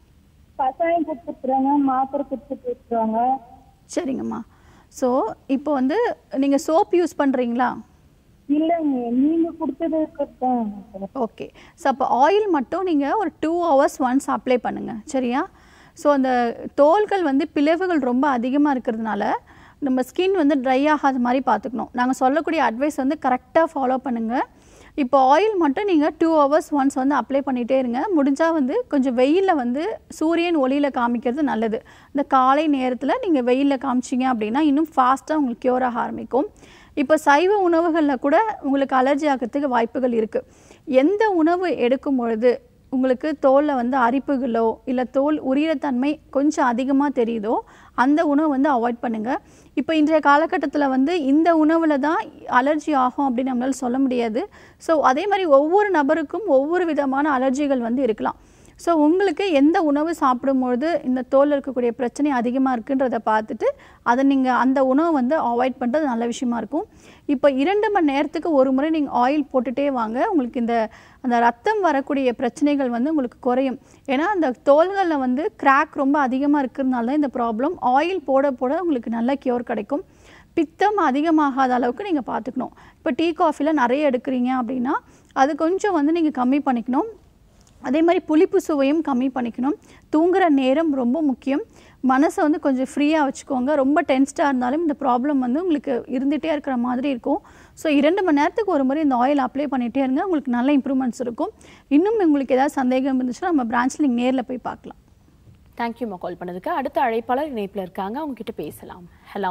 கஷாயம் கொடுத்துருக்குறாங்க, மாத்திரை கொடுத்துட்டு இருக்காங்க. சரிங்கம்மா. ஸோ இப்போ வந்து நீங்கள் சோப் யூஸ் பண்ணுறீங்களா? இல்லைங்க, நீங்க கொடுத்தது தான். ஓகே. ஸோ அப்போ ஆயில் மட்டும் நீங்கள் ஒரு 2 hours ஒன்ஸ் அப்ளை பண்ணுங்கள், சரியா? ஸோ அந்த தோல்கள் வந்து பிளவுகள் ரொம்ப அதிகமாக இருக்கிறதுனால நம்ம ஸ்கின் வந்து ட்ரை ஆகாத மாதிரி பார்த்துக்கணும். நாங்கள் சொல்லக்கூடிய அட்வைஸ் வந்து கரெக்டாக ஃபாலோ பண்ணுங்கள். இப்போ ஆயில் மட்டும் நீங்கள் 2 hours ஒன்ஸ் வந்து அப்ளை பண்ணிகிட்டே இருங்க. முடிஞ்சால் வந்து கொஞ்சம் வெயிலில் வந்து சூரியன் ஒளியில் காமிக்கிறது நல்லது. இந்த காலை நேரத்தில் நீங்கள் வெயிலில் காமிச்சிங்க அப்படின்னா இன்னும் ஃபாஸ்ட்டாக உங்களுக்கு க்யூர் ஆக ஆரம்பிக்கும். இப்போ சைவ உணவுகளில் கூட உங்களுக்கு அலர்ஜி ஆகிறதுக்கு வாய்ப்புகள் இருக்குது. எந்த உணவு எடுக்கும் பொழுது உங்களுக்கு தோலில் வந்து அரிப்புகளோ இல்லை தோல் உரியிறத்தன்மை கொஞ்சம் அதிகமாக தெரியுதோ அந்த உணவு வந்து அவாய்ட் பண்ணுங்கள். இப்போ இன்றைய காலகட்டத்தில் வந்து இந்த உணவில் தான் அலர்ஜி ஆகும் அப்படின்னு நம்மளால் சொல்ல முடியாது. ஸோ அதே மாதிரி ஒவ்வொரு நபருக்கும் ஒவ்வொரு விதமான அலர்ஜிகள் வந்து இருக்கலாம். ஸோ உங்களுக்கு எந்த உணவு சாப்பிடும்பொழுது இந்த தோலில் இருக்கக்கூடிய பிரச்சனை அதிகமாக இருக்குன்றதை பார்த்துட்டு அதை நீங்கள் அந்த உணவை வந்து அவாய்ட் பண்ணுறது நல்ல விஷயமா இருக்கும். இப்போ 2 மணி நேரத்துக்கு ஒரு முறை நீங்கள் ஆயில் போட்டுகிட்டே வாங்க. உங்களுக்கு அந்த ரத்தம் வரக்கூடிய பிரச்சனைகள் வந்து உங்களுக்கு குறையும். ஏன்னா அந்த தோல்களில் வந்து கிராக் ரொம்ப அதிகமாக இருக்கிறதுனால தான் இந்த ப்ராப்ளம். ஆயில் போட போட உங்களுக்கு நல்ல க்யூர் கிடைக்கும். பித்தம் அதிகமாகாத அளவுக்கு நீங்கள் பார்த்துக்கணும். இப்போ டீ காஃபியில் நிறைய எடுக்கிறீங்க அப்படின்னா அது கொஞ்சம் வந்து நீங்கள் கம்மி பண்ணிக்கணும். அதே மாதிரி புளிப்பு சுவையும் கம்மி பண்ணிக்கணும். தூங்குகிற நேரம் ரொம்ப முக்கியம். மனசை வந்து கொஞ்சம் ஃப்ரீயாக வச்சுக்கோங்க. ரொம்ப டென்ஸ்டாக இருந்தாலும் இந்த ப்ராப்ளம் வந்து உங்களுக்கு இருந்துகிட்டே இருக்கிற மாதிரி இருக்கும். ஸோ 2 மணி நேரத்துக்கு ஒரு முறை இந்த ஆயில் அப்ளை பண்ணிகிட்டே இருங்க. உங்களுக்கு நல்ல இம்ப்ரூவ்மெண்ட்ஸ் இருக்கும். இன்னும் உங்களுக்கு ஏதாவது சந்தேகம் இருந்துச்சுன்னா நம்ம பிரான்ச்சில் நீங்கள் நேரில் போய் பார்க்கலாம். தேங்க்யூம்மா கால் பண்ணதுக்கு. அடுத்த அழைப்பாளர் இணைப்பில் இருக்காங்க, அவங்க கிட்ட பேசலாம். ஹலோ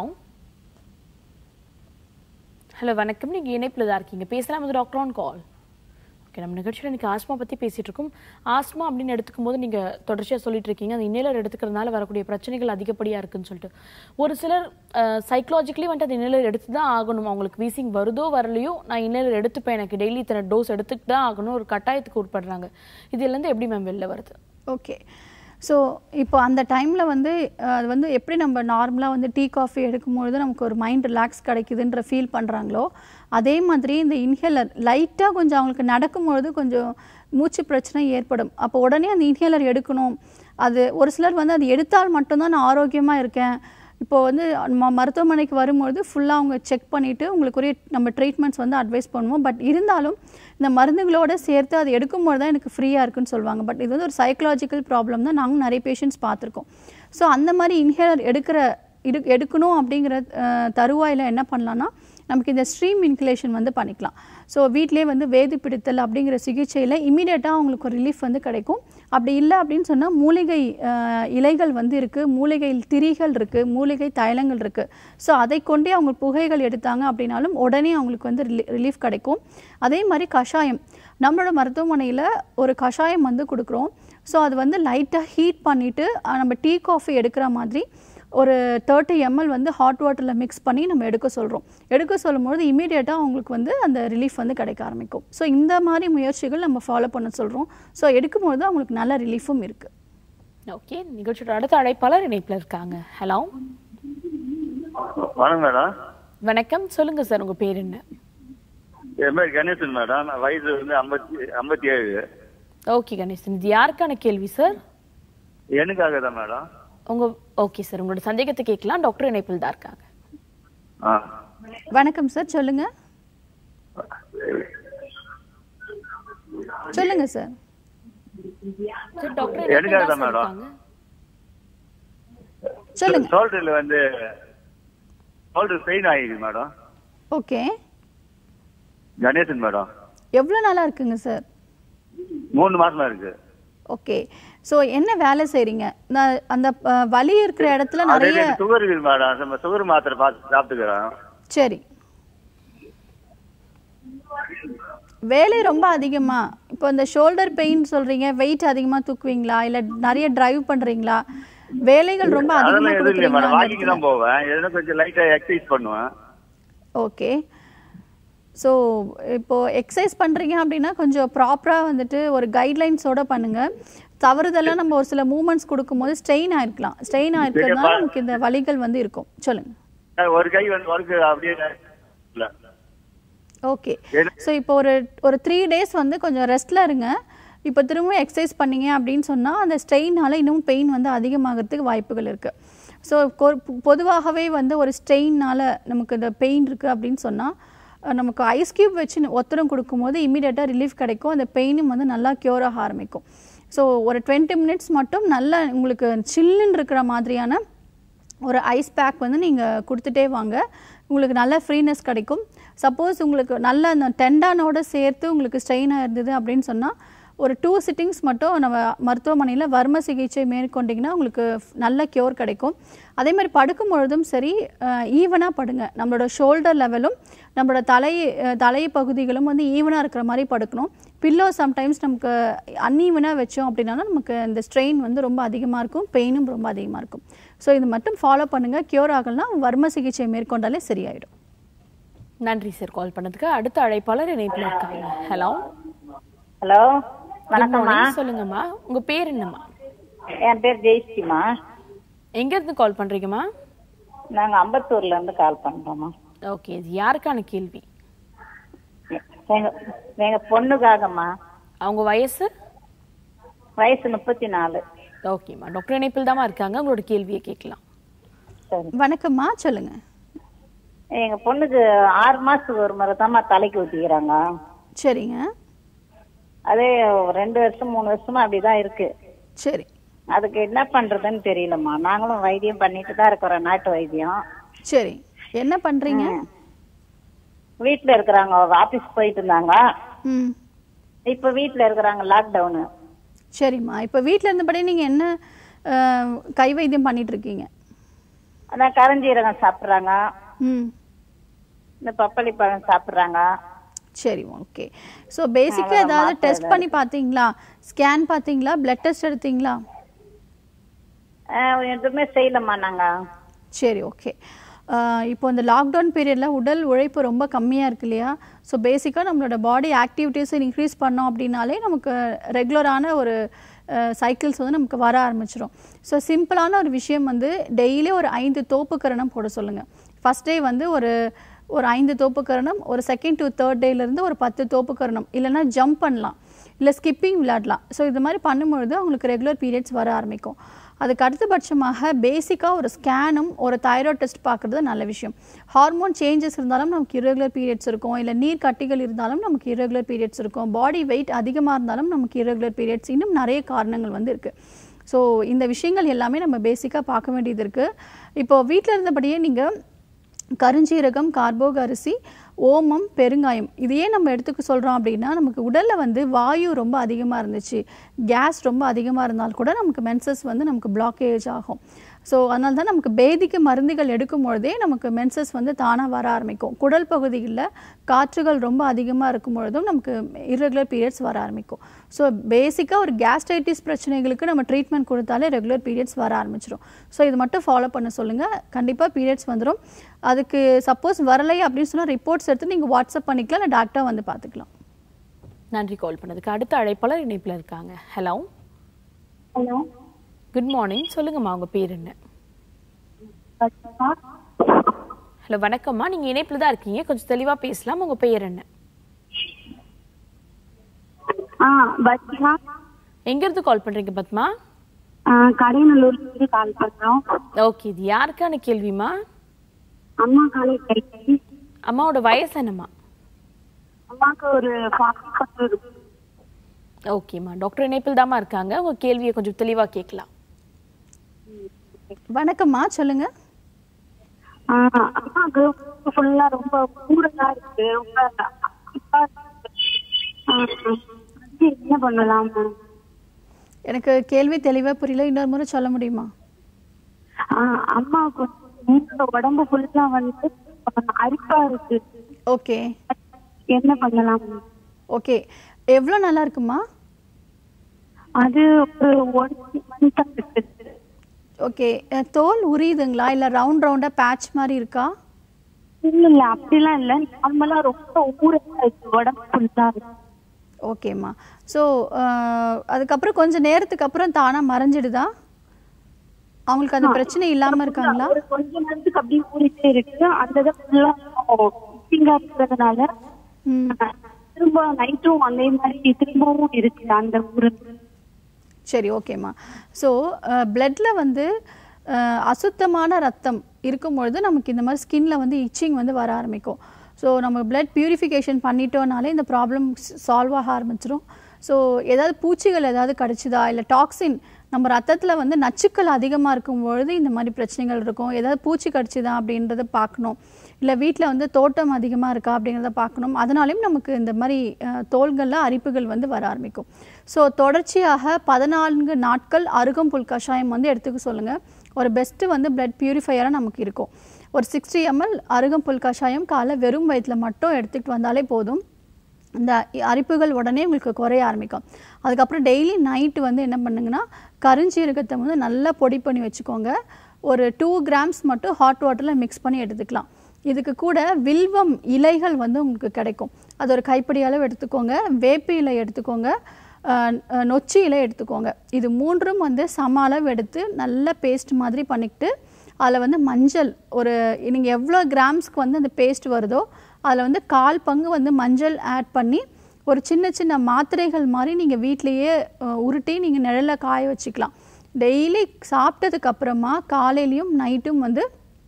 ஹலோ வணக்கம். நீங்கள் இணைப்பில் தான் இருக்கீங்க, பேசலாம். இது டாக்டர் ஆன் கால். ஓகே, நம்ம நிகழ்ச்சியில் இன்றைக்கி ஆஸ்மா பற்றி பேசிகிட்டு இருக்கோம். ஆஸ்மா அப்படின்னு எடுத்துக்கும் போது நீங்கள் தொடர்ச்சியாக சொல்லிட்டு இருக்கீங்க அந்த இன்னேலர் எடுத்துக்கிறதுனால வரக்கூடிய பிரச்சனைகள் அதிகப்படியாக இருக்குன்னு சொல்லிட்டு. ஒரு சிலர் சைக்கலாஜிக்கலி வந்துட்டு அந்த இன்னேலர் எடுத்து தான் ஆகணும், அவங்களுக்கு வீசிங் வருதோ வரலையோ நான் இன்னேலர் எடுத்துப்பேன், எனக்கு டெய்லி இத்தனை டோஸ் எடுத்துட்டு தான் ஆகணும், ஒரு கட்டாயத்துக்கு உட்படுறாங்க. இதுலேருந்து எப்படி மேம் வெளில வருது? ஓகே. ஸோ இப்போ அந்த டைமில் வந்து அது வந்து எப்படி நம்ம நார்மலாக வந்து டீ காஃபி எடுக்கும்பொழுது நமக்கு ஒரு மைண்ட் ரிலாக்ஸ் கிடைக்குதுன்ற ஃபீல் பண்ணுறாங்களோ அதே மாதிரி இந்த இன்ஹேலர் லைட்டாக கொஞ்சம் அவங்களுக்கு நடக்கும்பொழுது கொஞ்சம் மூச்சு பிரச்சனை ஏற்படும். அப்போ உடனே அந்த இன்ஹேலர் எடுக்கணும். அது ஒரு சிலர் வந்து அது எடுத்தால் மட்டும்தான் நான் ஆரோக்கியமாக இருக்கேன். இப்போ வந்து மருத்துவமனைக்கு வரும்பொழுது ஃபுல்லாக அவங்க செக் பண்ணிவிட்டு உங்களுக்குரிய நம்ம ட்ரீட்மெண்ட்ஸ் வந்து அட்வைஸ் பண்ணுவோம். பட் இருந்தாலும் இந்த மருந்துகளோடு சேர்த்து அது எடுக்கும்போது தான் எனக்கு ஃப்ரீயாக இருக்குன்னு சொல்லுவாங்க. பட் இது வந்து ஒரு சைக்கலாஜிக்கல் ப்ராப்ளம் தான், நாங்கள் நிறைய பேஷண்ட்ஸ் பார்த்துருக்கோம். ஸோ அந்த மாதிரி இன்ஹேலர் எடுக்கணும் அப்படிங்கிற தருவாயில் என்ன பண்ணலான்னா நமக்கு இந்த ஸ்ட்ரீம் இன்ஹலேஷன் வந்து பண்ணிக்கலாம். ஸோ வீட்டிலே வந்து வேது பிடித்தல் அப்படிங்கிற சிகிச்சையில் இமீடியட்டாக அவங்களுக்கு ஒரு ரிலீஃப் வந்து கிடைக்கும். அப்படி இல்லை அப்படின்னு சொன்னால் மூலிகை இலைகள் வந்து இருக்குது, மூலிகை திரிகள் இருக்குது, மூலிகை தைலங்கள் இருக்குது. ஸோ அதை கொண்டே அவங்க புகைகள் எடுத்தாங்க அப்படின்னாலும் உடனே அவங்களுக்கு வந்து ரிலீஃப் கிடைக்கும். அதே மாதிரி கஷாயம், நம்மளோட மருத்துவமனையில் ஒரு கஷாயம் வந்து கொடுக்குறோம். ஸோ அது வந்து லைட்டாக ஹீட் பண்ணிவிட்டு நம்ம டீ காஃபி எடுக்கிற மாதிரி ஒரு 30 ml வந்து ஹாட் வாட்டரில் மிக்ஸ் பண்ணி நம்ம எடுக்க சொல்கிறோம். எடுக்க சொல்லும்போது இமீடியட்டாக அவங்களுக்கு வந்து அந்த ரிலீஃப் வந்து கிடைக்க ஆரம்பிக்கும். ஸோ இந்த மாதிரி முயற்சிகள் நம்ம ஃபாலோ பண்ண சொல்கிறோம். ஸோ எடுக்கும்போது அவங்களுக்கு நல்ல ரிலீஃபும் இருக்குது. ஓகே, நிகழ்ச்சியோட அடுத்த அழைப்பாளர் இணைப்பில் இருக்காங்க. ஹலோ வணக்கம் மேடம். வணக்கம், சொல்லுங்க சார், உங்க பேர் என்ன? என் பேர் கணேசன் மேடம். வயசு வந்து 57. ஓகே கணேசன், இது யாருக்கான கேள்வி சார்? எனக்காக தான் மேடம். ஓகே சார், உங்களோட சந்தேகத்தை கேட்கலாம். டாக்டர் இணைப்பில் தான் இருக்காங்க. வணக்கம் சார், சொல்லுங்க சொல்லுங்க சார். டாக்டர் எனக்காக தான் மேடம். சொல்லுங்க. ஷோல்டர்ல வந்து ஷோல்டர் பெயின் ஆயிடுது மேடம். Okay, Ganesan madam. எவ்வளோ நாளா இருக்குங்க சார்? 3 மாசமா இருக்கு. ஓகே, ஸோ என்ன வேலை செய்றீங்க? அந்த வலி இருக்கிற இடத்துல நிறைய சுகர் இருக்குது மேடம். சுகர் மாத்திரை பார்த்து சாப்பிட்டுக்கிறேன். சரி, வேலை ரொம்ப அதிகமா? இப்போ இந்த ஷோல்டர் பெயின் சொல்றீங்க, வெயிட் அதிகமா தூக்குவீங்களா இல்ல நிறைய டிரைவ் பண்றீங்களா? வேலைகள் ரொம்ப அதிகமா கொடுக்குறீங்களா? வாக்கிங் தான் போவேன், எதுனா கொஞ்சம் லைட்டா எக்சர்சைஸ் பண்ணுவேன். ஓகே, ஸோ இப்போது எக்ஸசைஸ் பண்ணுறீங்க அப்படின்னா கொஞ்சம் ப்ராப்பராக வந்துட்டு ஒரு கைட்லைன்ஸோடு பண்ணுங்கள். தவறுதெல்லாம் நம்ம ஒரு சில மூமெண்ட்ஸ் கொடுக்கும்போது ஸ்ட்ரெயின் ஆகிருக்கலாம். ஸ்ட்ரெயின் ஆகிருக்கிறதுனால நமக்கு இந்த வலிகள் வந்து இருக்கும். சொல்லுங்கள். ஒரு கை வந்து ஒர்க்கு அப்படியே. ஓகே, ஸோ இப்போ ஒரு 3 days வந்து கொஞ்சம் ரெஸ்ட்டில் இருங்க. இப்போ திரும்ப எக்ஸசைஸ் பண்ணீங்க அப்படின்னு சொன்னால் அந்த ஸ்ட்ரெயினால் இன்னும் பெயின் வந்து அதிகமாகிறதுக்கு வாய்ப்புகள் இருக்குது. ஸோ பொதுவாகவே வந்து ஒரு ஸ்ட்ரெயினால் நமக்கு இந்த பெயின் இருக்குது அப்படின்னு சொன்னால் நமக்கு ஐஸ் க்யூப் வச்சு ஒத்தடம் கொடுக்கும்போது இமீடியட்டாக ரிலீஃப் கிடைக்கும். அந்த பெயினும் வந்து நல்லா க்யூர் ஆக ஆரம்பிக்கும். ஸோ ஒரு 20 மினிட்ஸ் மட்டும் நல்லா உங்களுக்கு சில்லுன்னு இருக்கிற மாதிரியான ஒரு ஐஸ் பேக் வந்து நீங்கள் கொடுத்துட்டே வாங்க. உங்களுக்கு நல்ல ஃப்ரீனஸ் கிடைக்கும். சப்போஸ் உங்களுக்கு நல்ல அந்த டெண்டானோட சேர்த்து உங்களுக்கு ஸ்ட்ரெயினாக இருந்தது அப்படின்னு சொன்னால் ஒரு 2 சிட்டிங்ஸ் மட்டும் நம்ம மருத்துவமனையில் வர்ம சிகிச்சை மேற்கொண்டிங்கன்னா உங்களுக்கு நல்ல க்யூர் கிடைக்கும். அதே மாதிரி படுக்கும் பொழுதும் சரி ஈவனாக படுங்க. நம்மளோட ஷோல்டர் லெவலும் நம்மளோட தலை பகுதிகளும் வந்து ஈவனாக இருக்கிற மாதிரி படுக்கணும். பில்லோ சம்டைம்ஸ் நமக்கு அன்ஈவனாக வச்சோம் அப்படின்னாலும் நமக்கு இந்த ஸ்ட்ரெயின் வந்து ரொம்ப அதிகமாக இருக்கும், பெயினும் ரொம்ப அதிகமாக இருக்கும். ஸோ இது மட்டும் ஃபாலோ பண்ணுங்கள். க்யூர் ஆகலாம், வர்ம சிகிச்சை மேற்கொண்டாலே சரியாயிடும். நன்றி சார் கால் பண்ணதுக்கு. அடுத்த அழைப்பாளர் இணைப்பில் இருக்காங்க. ஹலோ ஹலோ, வணக்கம்மா. சொல்லுங்கம்மா, உங்க பேர் என்னம்மா? என் பேர் ஜெயஸ்ரீமா. எங்க இருந்து கால் பண்றீங்கம்மா? நாங்க அம்பத்தூர்ல இருந்து கால் பண்றோம்மா. ஓகே, இது யாருக்கான கேள்வி? எங்க பொண்ணுக்காகம்மா. அவங்க வயசு 34. ஓகேம்மா, டாக்டர் இணைப்பில் தாமா இருக்காங்க, உங்களோட கேள்வியை கேட்கலாம். வணக்கம்மா, சொல்லுங்க. எங்க பொண்ணுக்கு 6 மாசத்துக்கு ஒரு முறை தான்மா தலைக்கு ஊத்திக்கிறாங்க. சரிங்க. அதே 2 வருஷம் 3 வருஷமா அப்படிதான் இருக்கு. சரி, அதுக்கு என்ன பண்றதுன்னு தெரியலம்மா. நாங்களும் வைத்தியம் பண்ணிட்டு தான் இருக்கிறோம், நாட்டு வைத்தியம். சரி, என்ன பண்றீங்க? வீட்டுல இருக்கிறாங்க, ஆபீஸ் போயிட்டு இருந்தாங்க. இப்ப வீட்டுல இருக்கிறாங்க, லாக்டவுனு. சரிம்மா, இப்ப வீட்டுல இருந்தபடி நீங்க என்ன கை வைத்தியம் பண்ணிட்டு இருக்கீங்க? அதான் கரஞ்சீரகம் சாப்பிடுறாங்க, இந்த பப்பளி பழம் சாப்பிடுறாங்க. சரி, ஓகே. ஸோ பேசிக்காக ஏதாவது டெஸ்ட் பண்ணி பார்த்தீங்களா? ஸ்கேன் பார்த்தீங்களா? பிளட் டெஸ்ட் எடுத்தீங்களா? எதுவுமே செய்யலம்மா நாங்க. சரி, ஓகே. இப்போ இந்த லாக்டவுன் பீரியடில் உடல் உழைப்பு ரொம்ப கம்மியாக இருக்கு இல்லையா? ஸோ பேசிக்காக நம்மளோட பாடி ஆக்டிவிட்டீஸை இன்க்ரீஸ் பண்ணோம் அப்படின்னாலே நமக்கு ரெகுலரான ஒரு சைக்கிள்ஸ் வந்து நமக்கு வர ஆரம்பிச்சிடும். ஸோ சிம்பிளான ஒரு விஷயம் வந்து டெய்லி ஒரு 5 தோப்புக்கரணம் போட சொல்லுங்கள். ஃபஸ்ட் டே வந்து ஒரு 5 தோப்புக்கரணம், ஒரு செகண்ட் டு தேர்ட் டேலேருந்து ஒரு 10 தோப்புக்கரணம், இல்லைனா ஜம்ப் பண்ணலாம், இல்லை ஸ்கிப்பிங் விளையாடலாம். ஸோ இது மாதிரி பண்ணும்பொழுது அவங்களுக்கு ரெகுலர் பீரியட்ஸ் வர ஆரம்பிக்கும். அதுக்கு அடுத்தபட்சமாக பேசிக்காக ஒரு ஸ்கேனும் ஒரு தைராய்டு டெஸ்ட் பார்க்குறது நல்ல விஷயம். ஹார்மோன் சேஞ்சஸ் இருந்தாலும் நமக்கு இரகுலர் பீரியட்ஸ் இருக்கும், இல்லை நீர் கட்டிகள் இருந்தாலும் நமக்கு இரகுலர் பீரியட்ஸ் இருக்கும், பாடி வெயிட் அதிகமாக இருந்தாலும் நமக்கு இரகுலர் பீரியட்ஸ், இன்னும் நிறைய காரணங்கள் வந்து இருக்குது. ஸோ இந்த விஷயங்கள் எல்லாமே நம்ம பேசிக்காக பார்க்க வேண்டியது இருக்குது. இப்போது வீட்டில் இருந்தபடியே நீங்கள் கருஞ்சீரகம், கார்போக அரிசி, ஓமம், பெருங்காயம் இதையே நம்ம எடுத்துக்க சொல்கிறோம் அப்படின்னா நமக்கு உடலில் வந்து வாயு ரொம்ப அதிகமாக இருந்துச்சு, கேஸ் ரொம்ப அதிகமாக இருந்தால் கூட நமக்கு மென்சஸ் வந்து நமக்கு பிளாக்கேஜ் ஆகும். ஸோ அதனால தான் நமக்கு பேதிக்கு மருந்துகள் எடுக்கும் பொழுதே நமக்கு மென்சஸ் வந்து தானாக வர ஆரம்பிக்கும். குடல் பகுதியில் காற்றுகள் ரொம்ப அதிகமாக இருக்கும் பொழுதும் நமக்கு இர்ரெகுலர் பீரியட்ஸ் வர ஆரம்பிக்கும். ஸோ பேசிக்காக ஒரு கேஸ்ட்ரைட்டிஸ் பிரச்சனைகளுக்கு நம்ம ட்ரீட்மெண்ட் கொடுத்தாலே ரெகுலர் பீரியட்ஸ் வர ஆரம்பிச்சிடும். ஸோ இது மட்டும் ஃபாலோ பண்ண சொல்லுங்கள், கண்டிப்பாக பீரியட்ஸ் வந்துடும். அதுக்கு சப்போஸ் வரலை அப்படின்னு சொன்னால் ரிப்போர்ட்ஸ் எடுத்து நீங்கள் வாட்ஸ்அப் பண்ணிக்கலாம், இல்லை டாக்டராக வந்து பார்த்துக்கலாம். நன்றி கால் பண்ணதுக்கு. அடுத்த அழைப்பாளர் இணைப்பில் இருக்காங்க. ஹலோ ஹலோ, குட் மார்னிங், சொல்லுங்கம்மா, உங்க பேர் என்ன? ஹலோ வணக்கம்மா, நீங்க இணைப்புல தான் இருக்கீங்க, கொஞ்சம் தெளிவா பேசலாம். உங்க பெயர் என்ன? பத்மா. எங்க இருந்து கால் பண்றீங்க பத்மா? கடைநல்லூர்ல இருந்து கால் பண்றோம். ஓகே, இது யாருக்கான கேள்விமா? அம்மா காலை கைக்கு. அம்மாவோட வயசு என்னம்மா? அம்மாக்கு ஒரு 40 இருக்கு. ஓகேம்மா, டாக்டர் இணைப்பில் தாமா இருக்காங்க, உங்க கேள்வியை கொஞ்சம் தெளிவா கேட்கலாம். வணக்கம்மா, சொல்லுங்க. அம்மாக்கு ஃபுல்லா ரொம்ப ஊரலா இருக்கு, ரொம்ப என்ன பண்ணலாம்? எனக்கு கேள்வி தெளிவா புரியல, இன்னொரு முறை சொல்ல முடியுமா? அம்மாவுக்கு உடம்பு ஃபுல்லா வந்து அரிப்பா இருக்கு. ஓகே, என்ன பண்ணலாம்? ஓகே, எவ்வளோ நல்லா இருக்குமா? அது ஒரு 1 month இருக்கு. ஓகே, தோல் உரியுதுங்களா, இல்லை ரவுண்ட் ரவுண்டா பேட்ச் மாதிரி இருக்கா? இல்ல அப்படிலாம் இல்லை, நார்மலா ரொம்ப ஊரலா இருக்கு, உடம்பு ஃபுல்லா இருக்கு. ஓகேம்மா, ஸோ அதுக்கப்புறம் கொஞ்சம் நேரத்துக்கு அப்புறம் தானா மறைஞ்சிடுதா? அவங்களுக்கு அந்த பிரச்சனை இல்லாம இருக்காங்களா? ஒரு கொஞ்ச நேரத்துக்கு அப்படியே ஊறிட்டே இருக்கு. அந்த ஃபுல்லா இருக்கிறதுனால திரும்ப நைட்டும் அதே மாதிரி திரும்பவும் இருக்கு அந்த ஊரு. சரி, ஓகேம்மா. ஸோ பிளட்டில் வந்து அசுத்தமான ரத்தம் இருக்கும்பொழுது நமக்கு இந்த மாதிரி ஸ்கின்ல வந்து இச்சிங் வந்து வர ஆரம்பிக்கும். ஸோ நம்ம பிளட் பியூரிஃபிகேஷன் பண்ணிட்டோனாலே இந்த ப்ராப்ளம் சால்வ் ஆக ஆரம்பிச்சிடும். ஸோ ஏதாவது பூச்சிகள் ஏதாவது கடிச்சுதா, இல்லை டாக்ஸின் நம்ம ரத்தத்தில் வந்து நச்சுக்கள் அதிகமாக இருக்கும்பொழுது இந்த மாதிரி பிரச்சனைகள் இருக்கும். ஏதாவது பூச்சி கடிச்சுதா அப்படின்றத பார்க்கணும். இல்லை வீட்டில் வந்து தோட்டம் அதிகமாக இருக்கா அப்படிங்கிறத பார்க்கணும். அதனாலையும் நமக்கு இந்த மாதிரி தோள்களில் அரிப்புகள் வந்து வர ஆரம்பிக்கும். ஸோ தொடர்ச்சியாக 14 நாட்கள் அருகம்புல் கஷாயம் வந்து எடுத்துக்க சொல்லுங்கள். ஒரு பெஸ்ட்டு வந்து பிளட் பியூரிஃபையராக நமக்கு இருக்கும். ஒரு 60 ml அருகம்புல் கஷாயம் காலை வெறும் வயிற்றில் மட்டும் எடுத்துக்கிட்டு வந்தாலே போதும். இந்த அரிப்புகள் உடனே உங்களுக்கு குறைய ஆரம்பிக்கும். அதுக்கப்புறம் டெய்லி நைட்டு வந்து என்ன பண்ணுங்கன்னா கருஞ்சீரகத்தை வந்து நல்லா பொடி பண்ணி வச்சுக்கோங்க. ஒரு 2 grams மட்டும் ஹாட் வாட்டரில் மிக்ஸ் பண்ணி எடுத்துக்கலாம். இதுக்கு கூட வில்வம் இலைகள் வந்து உங்களுக்கு கிடைக்கும். அது ஒரு கைப்பிடி அளவு எடுத்துக்கோங்க. வேப்ப இலை எடுத்துக்கோங்க. நொச்சி இலை எடுத்துக்கோங்க. இது 3ம் வந்து சம அளவு எடுத்து நல்ல பேஸ்ட் மாதிரி பண்ணிக்கிட்டு அதில் வந்து மஞ்சள் ஒரு நீங்கள் எவ்வளோ கிராம்ஸ்க்கு வந்து அந்த பேஸ்ட் வருதோ அதில் வந்து 1/4 பங்கு வந்து மஞ்சள் ஆட் பண்ணி ஒரு சின்ன சின்ன மாத்திரைகள் மாதிரி நீங்கள் வீட்டிலையே உருட்டி நீங்கள் நிழலில் காய வச்சுக்கலாம். டெய்லி சாப்பிட்டதுக்கப்புறமா காலையிலையும் நைட்டும் வந்து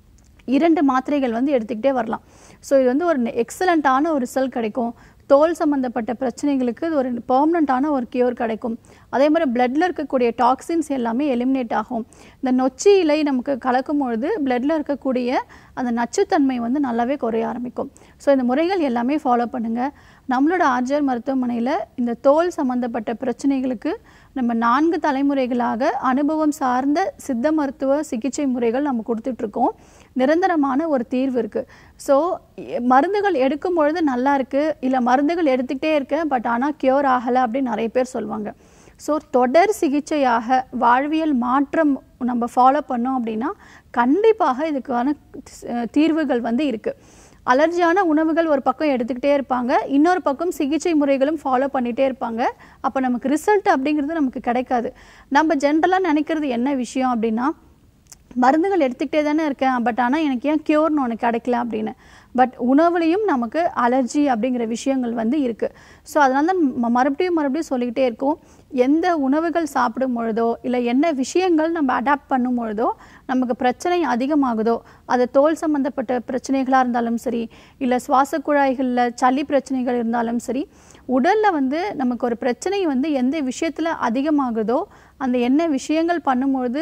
2 மாத்திரைகள் வந்து எடுத்துக்கிட்டே வரலாம். ஸோ இது வந்து ஒரு எக்ஸலண்ட்டான ஒரு ரிசல்ட் கிடைக்கும். தோல் சம்மந்தப்பட்ட பிரச்சனைகளுக்கு இது ஒரு பெர்மனண்ட்டான ஒரு கியூர் கிடைக்கும். அதே மாதிரி பிளட்டில் இருக்கக்கூடிய டாக்ஸின்ஸ் எல்லாமே எலிமினேட் ஆகும். இந்த நொச்சி இலை நமக்கு கலக்கும் பொழுது பிளட்டில் இருக்கக்கூடிய அந்த நச்சுத்தன்மை வந்து நல்லாவே குறைய ஆரம்பிக்கும். ஸோ இந்த முறைகள் எல்லாமே ஃபாலோ பண்ணுங்கள். நம்மளோட ஆர்ஜிஆர் மருத்துவமனையில் இந்த தோல் சம்மந்தப்பட்ட பிரச்சனைகளுக்கு நம்ம 4 தலைமுறைகளாக அனுபவம் சார்ந்த சித்த மருத்துவ சிகிச்சை முறைகள் நம்ம கொடுத்துட்ருக்கோம். நிரந்தரமான ஒரு தீர்வு இருக்குது. ஸோ மருந்துகள் எடுக்கும் பொழுது நல்லா இருக்குது, இல்லை மருந்துகள் எடுத்துக்கிட்டே இருக்கேன் பட் ஆனால் க்யூர் ஆகலை அப்படின்னு நிறைய பேர் சொல்லுவாங்க. ஸோ தொடர் சிகிச்சையாக வாழ்வியல் மாற்றம் நம்ம ஃபாலோ பண்ணோம் அப்படின்னா கண்டிப்பாக இதுக்கான தீர்வுகள் வந்து இருக்குது. அலர்ஜியான உணவுகள் ஒரு பக்கம் எடுத்துக்கிட்டே இருப்பாங்க, இன்னொரு பக்கம் சிகிச்சை முறைகளும் ஃபாலோ பண்ணிகிட்டே இருப்பாங்க. அப்போ நமக்கு ரிசல்ட் அப்படிங்கிறது நமக்கு கிடைக்காது. நம்ம ஜென்ரலாக நினைக்கிறது என்ன விஷயம் அப்படின்னா, மருந்துகள் எடுத்துக்கிட்டே தானே இருக்கேன் பட் ஆனால் எனக்கு ஏன் க்யூர்னு ஒன்று கிடைக்கல அப்படின்னு. பட் உணவுலையும் நமக்கு அலர்ஜி அப்படிங்கிற விஷயங்கள் வந்து இருக்குது. ஸோ அதனால தான் மறுபடியும் சொல்லிக்கிட்டே இருக்கோம். எந்த உணவுகள் சாப்பிடும் பொழுதோ இல்லை என்ன விஷயங்கள் நம்ம அடாப்ட் பண்ணும் பொழுதோ நமக்கு பிரச்சனை அதிகமாகுதோ, அது தோல் சம்மந்தப்பட்ட பிரச்சனைகளாக இருந்தாலும் சரி, இல்லை சுவாச குழாய்களில் சளி பிரச்சனைகள் இருந்தாலும் சரி, உடலில் வந்து நமக்கு ஒரு பிரச்சனை வந்து எந்த விஷயத்தில் அதிகமாகுதோ அந்த என்ன விஷயங்கள் பண்ணும்பொழுது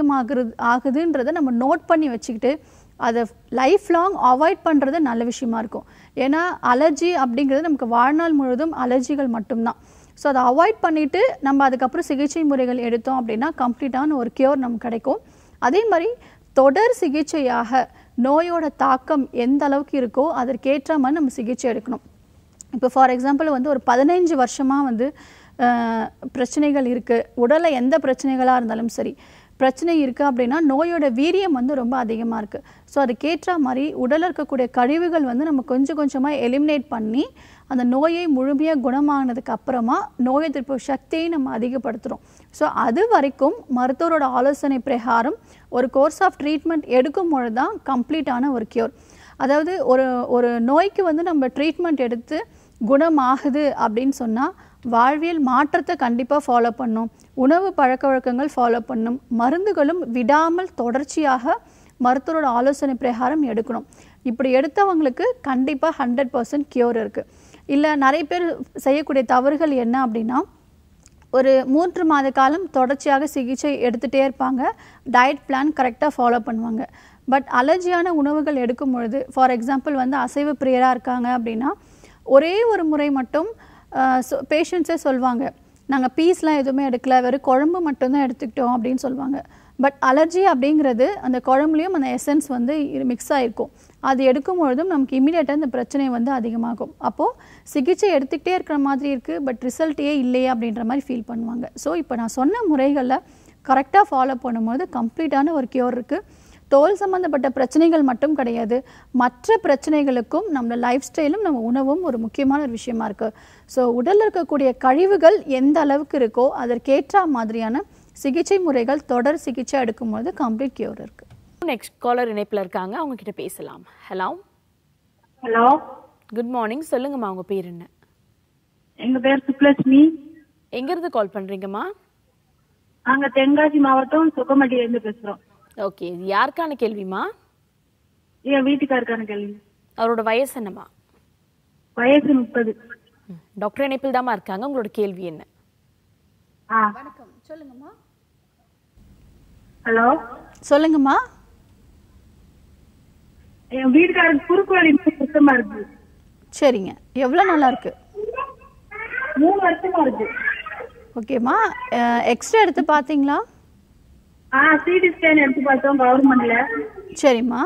ஆகுதுன்றதை நம்ம நோட் பண்ணி வச்சுக்கிட்டு அதை லைஃப் லாங் அவாய்ட் பண்ணுறது நல்ல விஷயமா இருக்கும். ஏன்னா அலர்ஜி அப்படிங்கிறது நமக்கு வாழ்நாள் முழுவதும் அலர்ஜிகள் மட்டும்தான். ஸோ அதை அவாய்ட் பண்ணிவிட்டு நம்ம அதுக்கப்புறம் சிகிச்சை முறைகள் எடுத்தோம் அப்படின்னா கம்ப்ளீட்டான ஒரு க்யூர் நமக்கு கிடைக்கும். அதே மாதிரி தொடர் சிகிச்சையாக நோயோட தாக்கம் எந்த அளவுக்கு இருக்கோ அதற்கேற்ற மாதிரி நம்ம சிகிச்சை எடுக்கணும். இப்போ ஃபார் எக்ஸாம்பிள் வந்து ஒரு 15 வருஷமாக வந்து பிரச்சனைகள் இருக்குது, உடலில் எந்த பிரச்சனைகளாக இருந்தாலும் சரி பிரச்சனை இருக்குது அப்படின்னா நோயோட வீரியம் வந்து ரொம்ப அதிகமாக இருக்குது. ஸோ அதுக்கேற்ற மாதிரி உடலில் இருக்கக்கூடிய கழிவுகள் வந்து நம்ம கொஞ்சம் கொஞ்சமாக எலிமினேட் பண்ணி அந்த நோயை முழுமையாக குணமானதுக்கு அப்புறமா நோய் எதிர்ப்பு சக்தியை நம்ம அதிகப்படுத்துகிறோம். ஸோ அது வரைக்கும் மருத்துவரோட ஆலோசனை பிரகாரம் ஒரு கோர்ஸ் ஆஃப் ட்ரீட்மெண்ட் எடுக்கும் பொழுது தான் கம்ப்ளீட்டான ஒரு க்யூர். அதாவது ஒரு நோய்க்கு வந்து நம்ம ட்ரீட்மெண்ட் எடுத்து குணமாகுது அப்படின்னு சொன்னால் வாழ்வியல் மாற்றத்தை கண்டிப்பாக ஃபாலோ பண்ணணும், உணவு பழக்க வழக்கங்கள் ஃபாலோ பண்ணணும், மருந்துகளும் விடாமல் தொடர்ச்சியாக மருத்துவரோட ஆலோசனை பிரகாரம் எடுக்கணும். இப்படி எடுத்தவங்களுக்கு கண்டிப்பாக 100% க்யூர் இருக்குது. இல்லை நிறைய பேர் செய்யக்கூடிய தவறுகள் என்ன அப்படின்னா, ஒரு 3 மாத காலம் தொடர்ச்சியாக சிகிச்சை எடுத்துகிட்டே இருப்பாங்க, டயட் பிளான் கரெக்டாக ஃபாலோ பண்ணுவாங்க. பட் அலர்ஜியான உணவுகள் எடுக்கும் பொழுது ஃபார் எக்ஸாம்பிள் வந்து அசைவ பிரியராக இருக்காங்க அப்படின்னா ஒரே ஒரு முறை மட்டும் பேஷண்ட்ஸே சொல்லுவாங்க, நாங்கள் பீஸ்லாம் எதுவுமே எடுக்கல, வெறும் குழம்பு மட்டும்தான் எடுத்துக்கிட்டோம் அப்படின்னு சொல்லுவாங்க. பட் அலர்ஜி அப்படிங்கிறது அந்த குழம்புலையும் அந்த எசன்ஸ் வந்து மிக்ஸ் ஆகிருக்கும். அது எடுக்கும் பொழுதும் நமக்கு இமீடியட்டாக இந்த பிரச்சனை வந்து அதிகமாகும். அப்போது சிகிச்சை எடுத்துக்கிட்டே இருக்கிற மாதிரி இருக்குது பட் ரிசல்ட்டே இல்லையே அப்படின்ற மாதிரி ஃபீல் பண்ணுவாங்க. ஸோ இப்போ நான் சொன்ன முறைகளில் கரெக்டாக ஃபாலோ பண்ணும்போது கம்ப்ளீட்டான ஒரு க்யூர் இருக்குது. தோல் சம்மந்தப்பட்ட பிரச்சனைகள் மட்டும் கிடையாது, மற்ற பிரச்சனைகளுக்கும் நம்ம லைஃப் ஸ்டைலும் நம்ம உணவும் ஒரு முக்கியமான ஒரு விஷயமா இருக்குது. ஸோ உடலில் இருக்கக்கூடிய கழிவுகள் எந்த அளவுக்கு இருக்கோ அதற்கேற்ற மாதிரியான சிகிச்சை முறைகள் தொடர் சிகிச்சை எடுக்கும்போது கம்ப்ளீட் க்யூர் இருக்குது. நெக்ஸ்ட் காலர் இணைப்பில் இருக்காங்க, அவங்க கிட்ட பேசலாம். Hello hello, good morning. சொல்லுங்கம்மா, உங்கள் பேர் என்ன? எங்க பேர் சுப்லட்சுமி. எங்க இருந்து கால் பண்றீங்கம்மா? நாங்க தென்காசி மாவட்டம் சுக்கமட்டில இருந்து பேசுறோம். ஓகே, இது யாருக்கான கேள்விமா? என் வீட்டுக்காருக்கான கேள்வி. அவரோட வயசு என்னம்மா? வயசு 30. டாக்டர் இணைப்பில் தாமா இருக்காங்க. உங்களோட கேள்வி என்ன? வணக்கம், சொல்லுங்கம்மா. ஹலோ, சொல்லுங்கம்மா. என் வீட்டுக்காரருக்கு குறுக்கு வலி சுத்தமா இருக்கு. சரிங்க, எவ்வளோ நாளா இருக்கு? 3 வருஷமா இருக்கு. ஓகேம்மா, எக்ஸ்ரே எடுத்து பார்த்தீங்களா? சிடி ஸ்கேன் எடுத்து பார்த்தோம் கவர்மெண்ட்ல. சரிம்மா.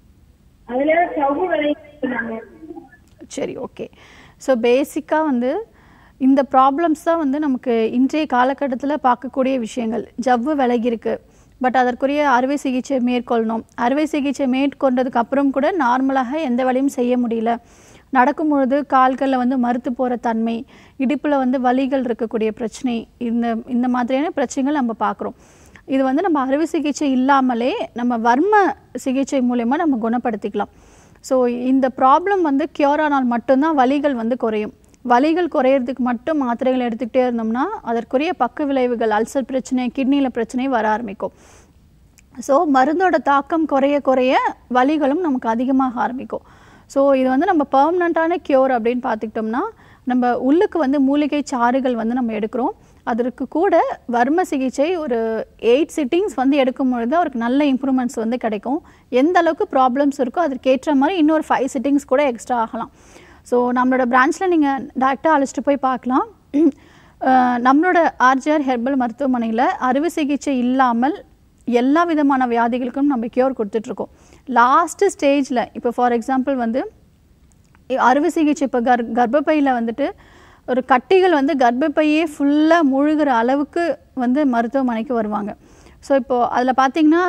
அதுல சவ்வு விளையாங்க. சரி, ஓகே. ஸோ பேசிக்காக வந்து இந்த ப்ராப்ளம்ஸ் தான் வந்து நமக்கு இன்றைய காலகட்டத்தில் பார்க்கக்கூடிய விஷயங்கள். ஜவ்வு விலகிருக்கு, பட் அதற்குரிய அறுவை சிகிச்சை மேற்கொள்ளணும். அறுவை சிகிச்சை மேற்கொண்டதுக்கு அப்புறம் கூட நார்மலாக எந்த வேலையும் செய்ய முடியல. நடக்கும்பொழுது கால்களில் வந்து மறுத்து போகிற தன்மை, இடுப்பில் வந்து வலிகள் இருக்கக்கூடிய பிரச்சனை, இந்த மாதிரியான பிரச்சனைகள் நம்ம பார்க்குறோம். இது வந்து நம்ம அறுவை சிகிச்சை இல்லாமலே நம்ம வர்ம சிகிச்சை மூலயமா நம்ம குணப்படுத்திக்கலாம். ஸோ இந்த ப்ராப்ளம் வந்து க்யூர் ஆனால் மட்டும்தான் வலிகள் வந்து குறையும். வலிகள் குறையிறதுக்கு மட்டும் மாத்திரைகள் எடுத்துக்கிட்டே இருந்தோம்னா அதற்குரிய பக்க விளைவுகள், அல்சர் பிரச்சனை, கிட்னியில் பிரச்சனை வர ஆரம்பிக்கும். ஸோ மருந்தோட தாக்கம் குறைய குறைய வலிகளும் நமக்கு அதிகமாக ஆரம்பிக்கும். ஸோ இது வந்து நம்ம பெர்மனண்ட்டான க்யூர் அப்படின்னு பார்த்துக்கிட்டோம்னா நம்ம உள்ளுக்கு வந்து மூலிகை சாறுகள் வந்து நம்ம எடுக்கிறோம். அதற்கு கூட வர்ம சிகிச்சை ஒரு 8 சிட்டிங்ஸ் வந்து எடுக்கும் பொழுது அவருக்கு நல்ல இம்ப்ரூவ்மெண்ட்ஸ் வந்து கிடைக்கும். எந்த அளவுக்கு ப்ராப்ளம்ஸ் இருக்கோ அதற்கேற்ற மாதிரி இன்னொரு 5 சிட்டிங்ஸ் கூட எக்ஸ்ட்ரா ஆகலாம். ஸோ நம்மளோட பிரான்ச்சில் நீங்கள் டேரெக்டாக அழைச்சிட்டு போய் பார்க்கலாம். நம்மளோட ஆர்ஜிஆர் ஹெர்பல் மருத்துவமனையில் அறுவை சிகிச்சை இல்லாமல் எல்லா விதமான வியாதிகளுக்கும் நம்ம க்யூர் கொடுத்துட்ருக்கோம். லாஸ்ட்டு ஸ்டேஜில் இப்போ ஃபார் எக்ஸாம்பிள் வந்து அறுவை சிகிச்சை இப்போ கர்ப்பப்பையில் வந்துட்டு ஒரு கட்டிகள் வந்து கர்ப்பப்பையே ஃபுல்லாக முழுகிற அளவுக்கு வந்து மருத்துவமனைக்கு வருவாங்க. ஸோ இப்போது அதில் பார்த்திங்கன்னா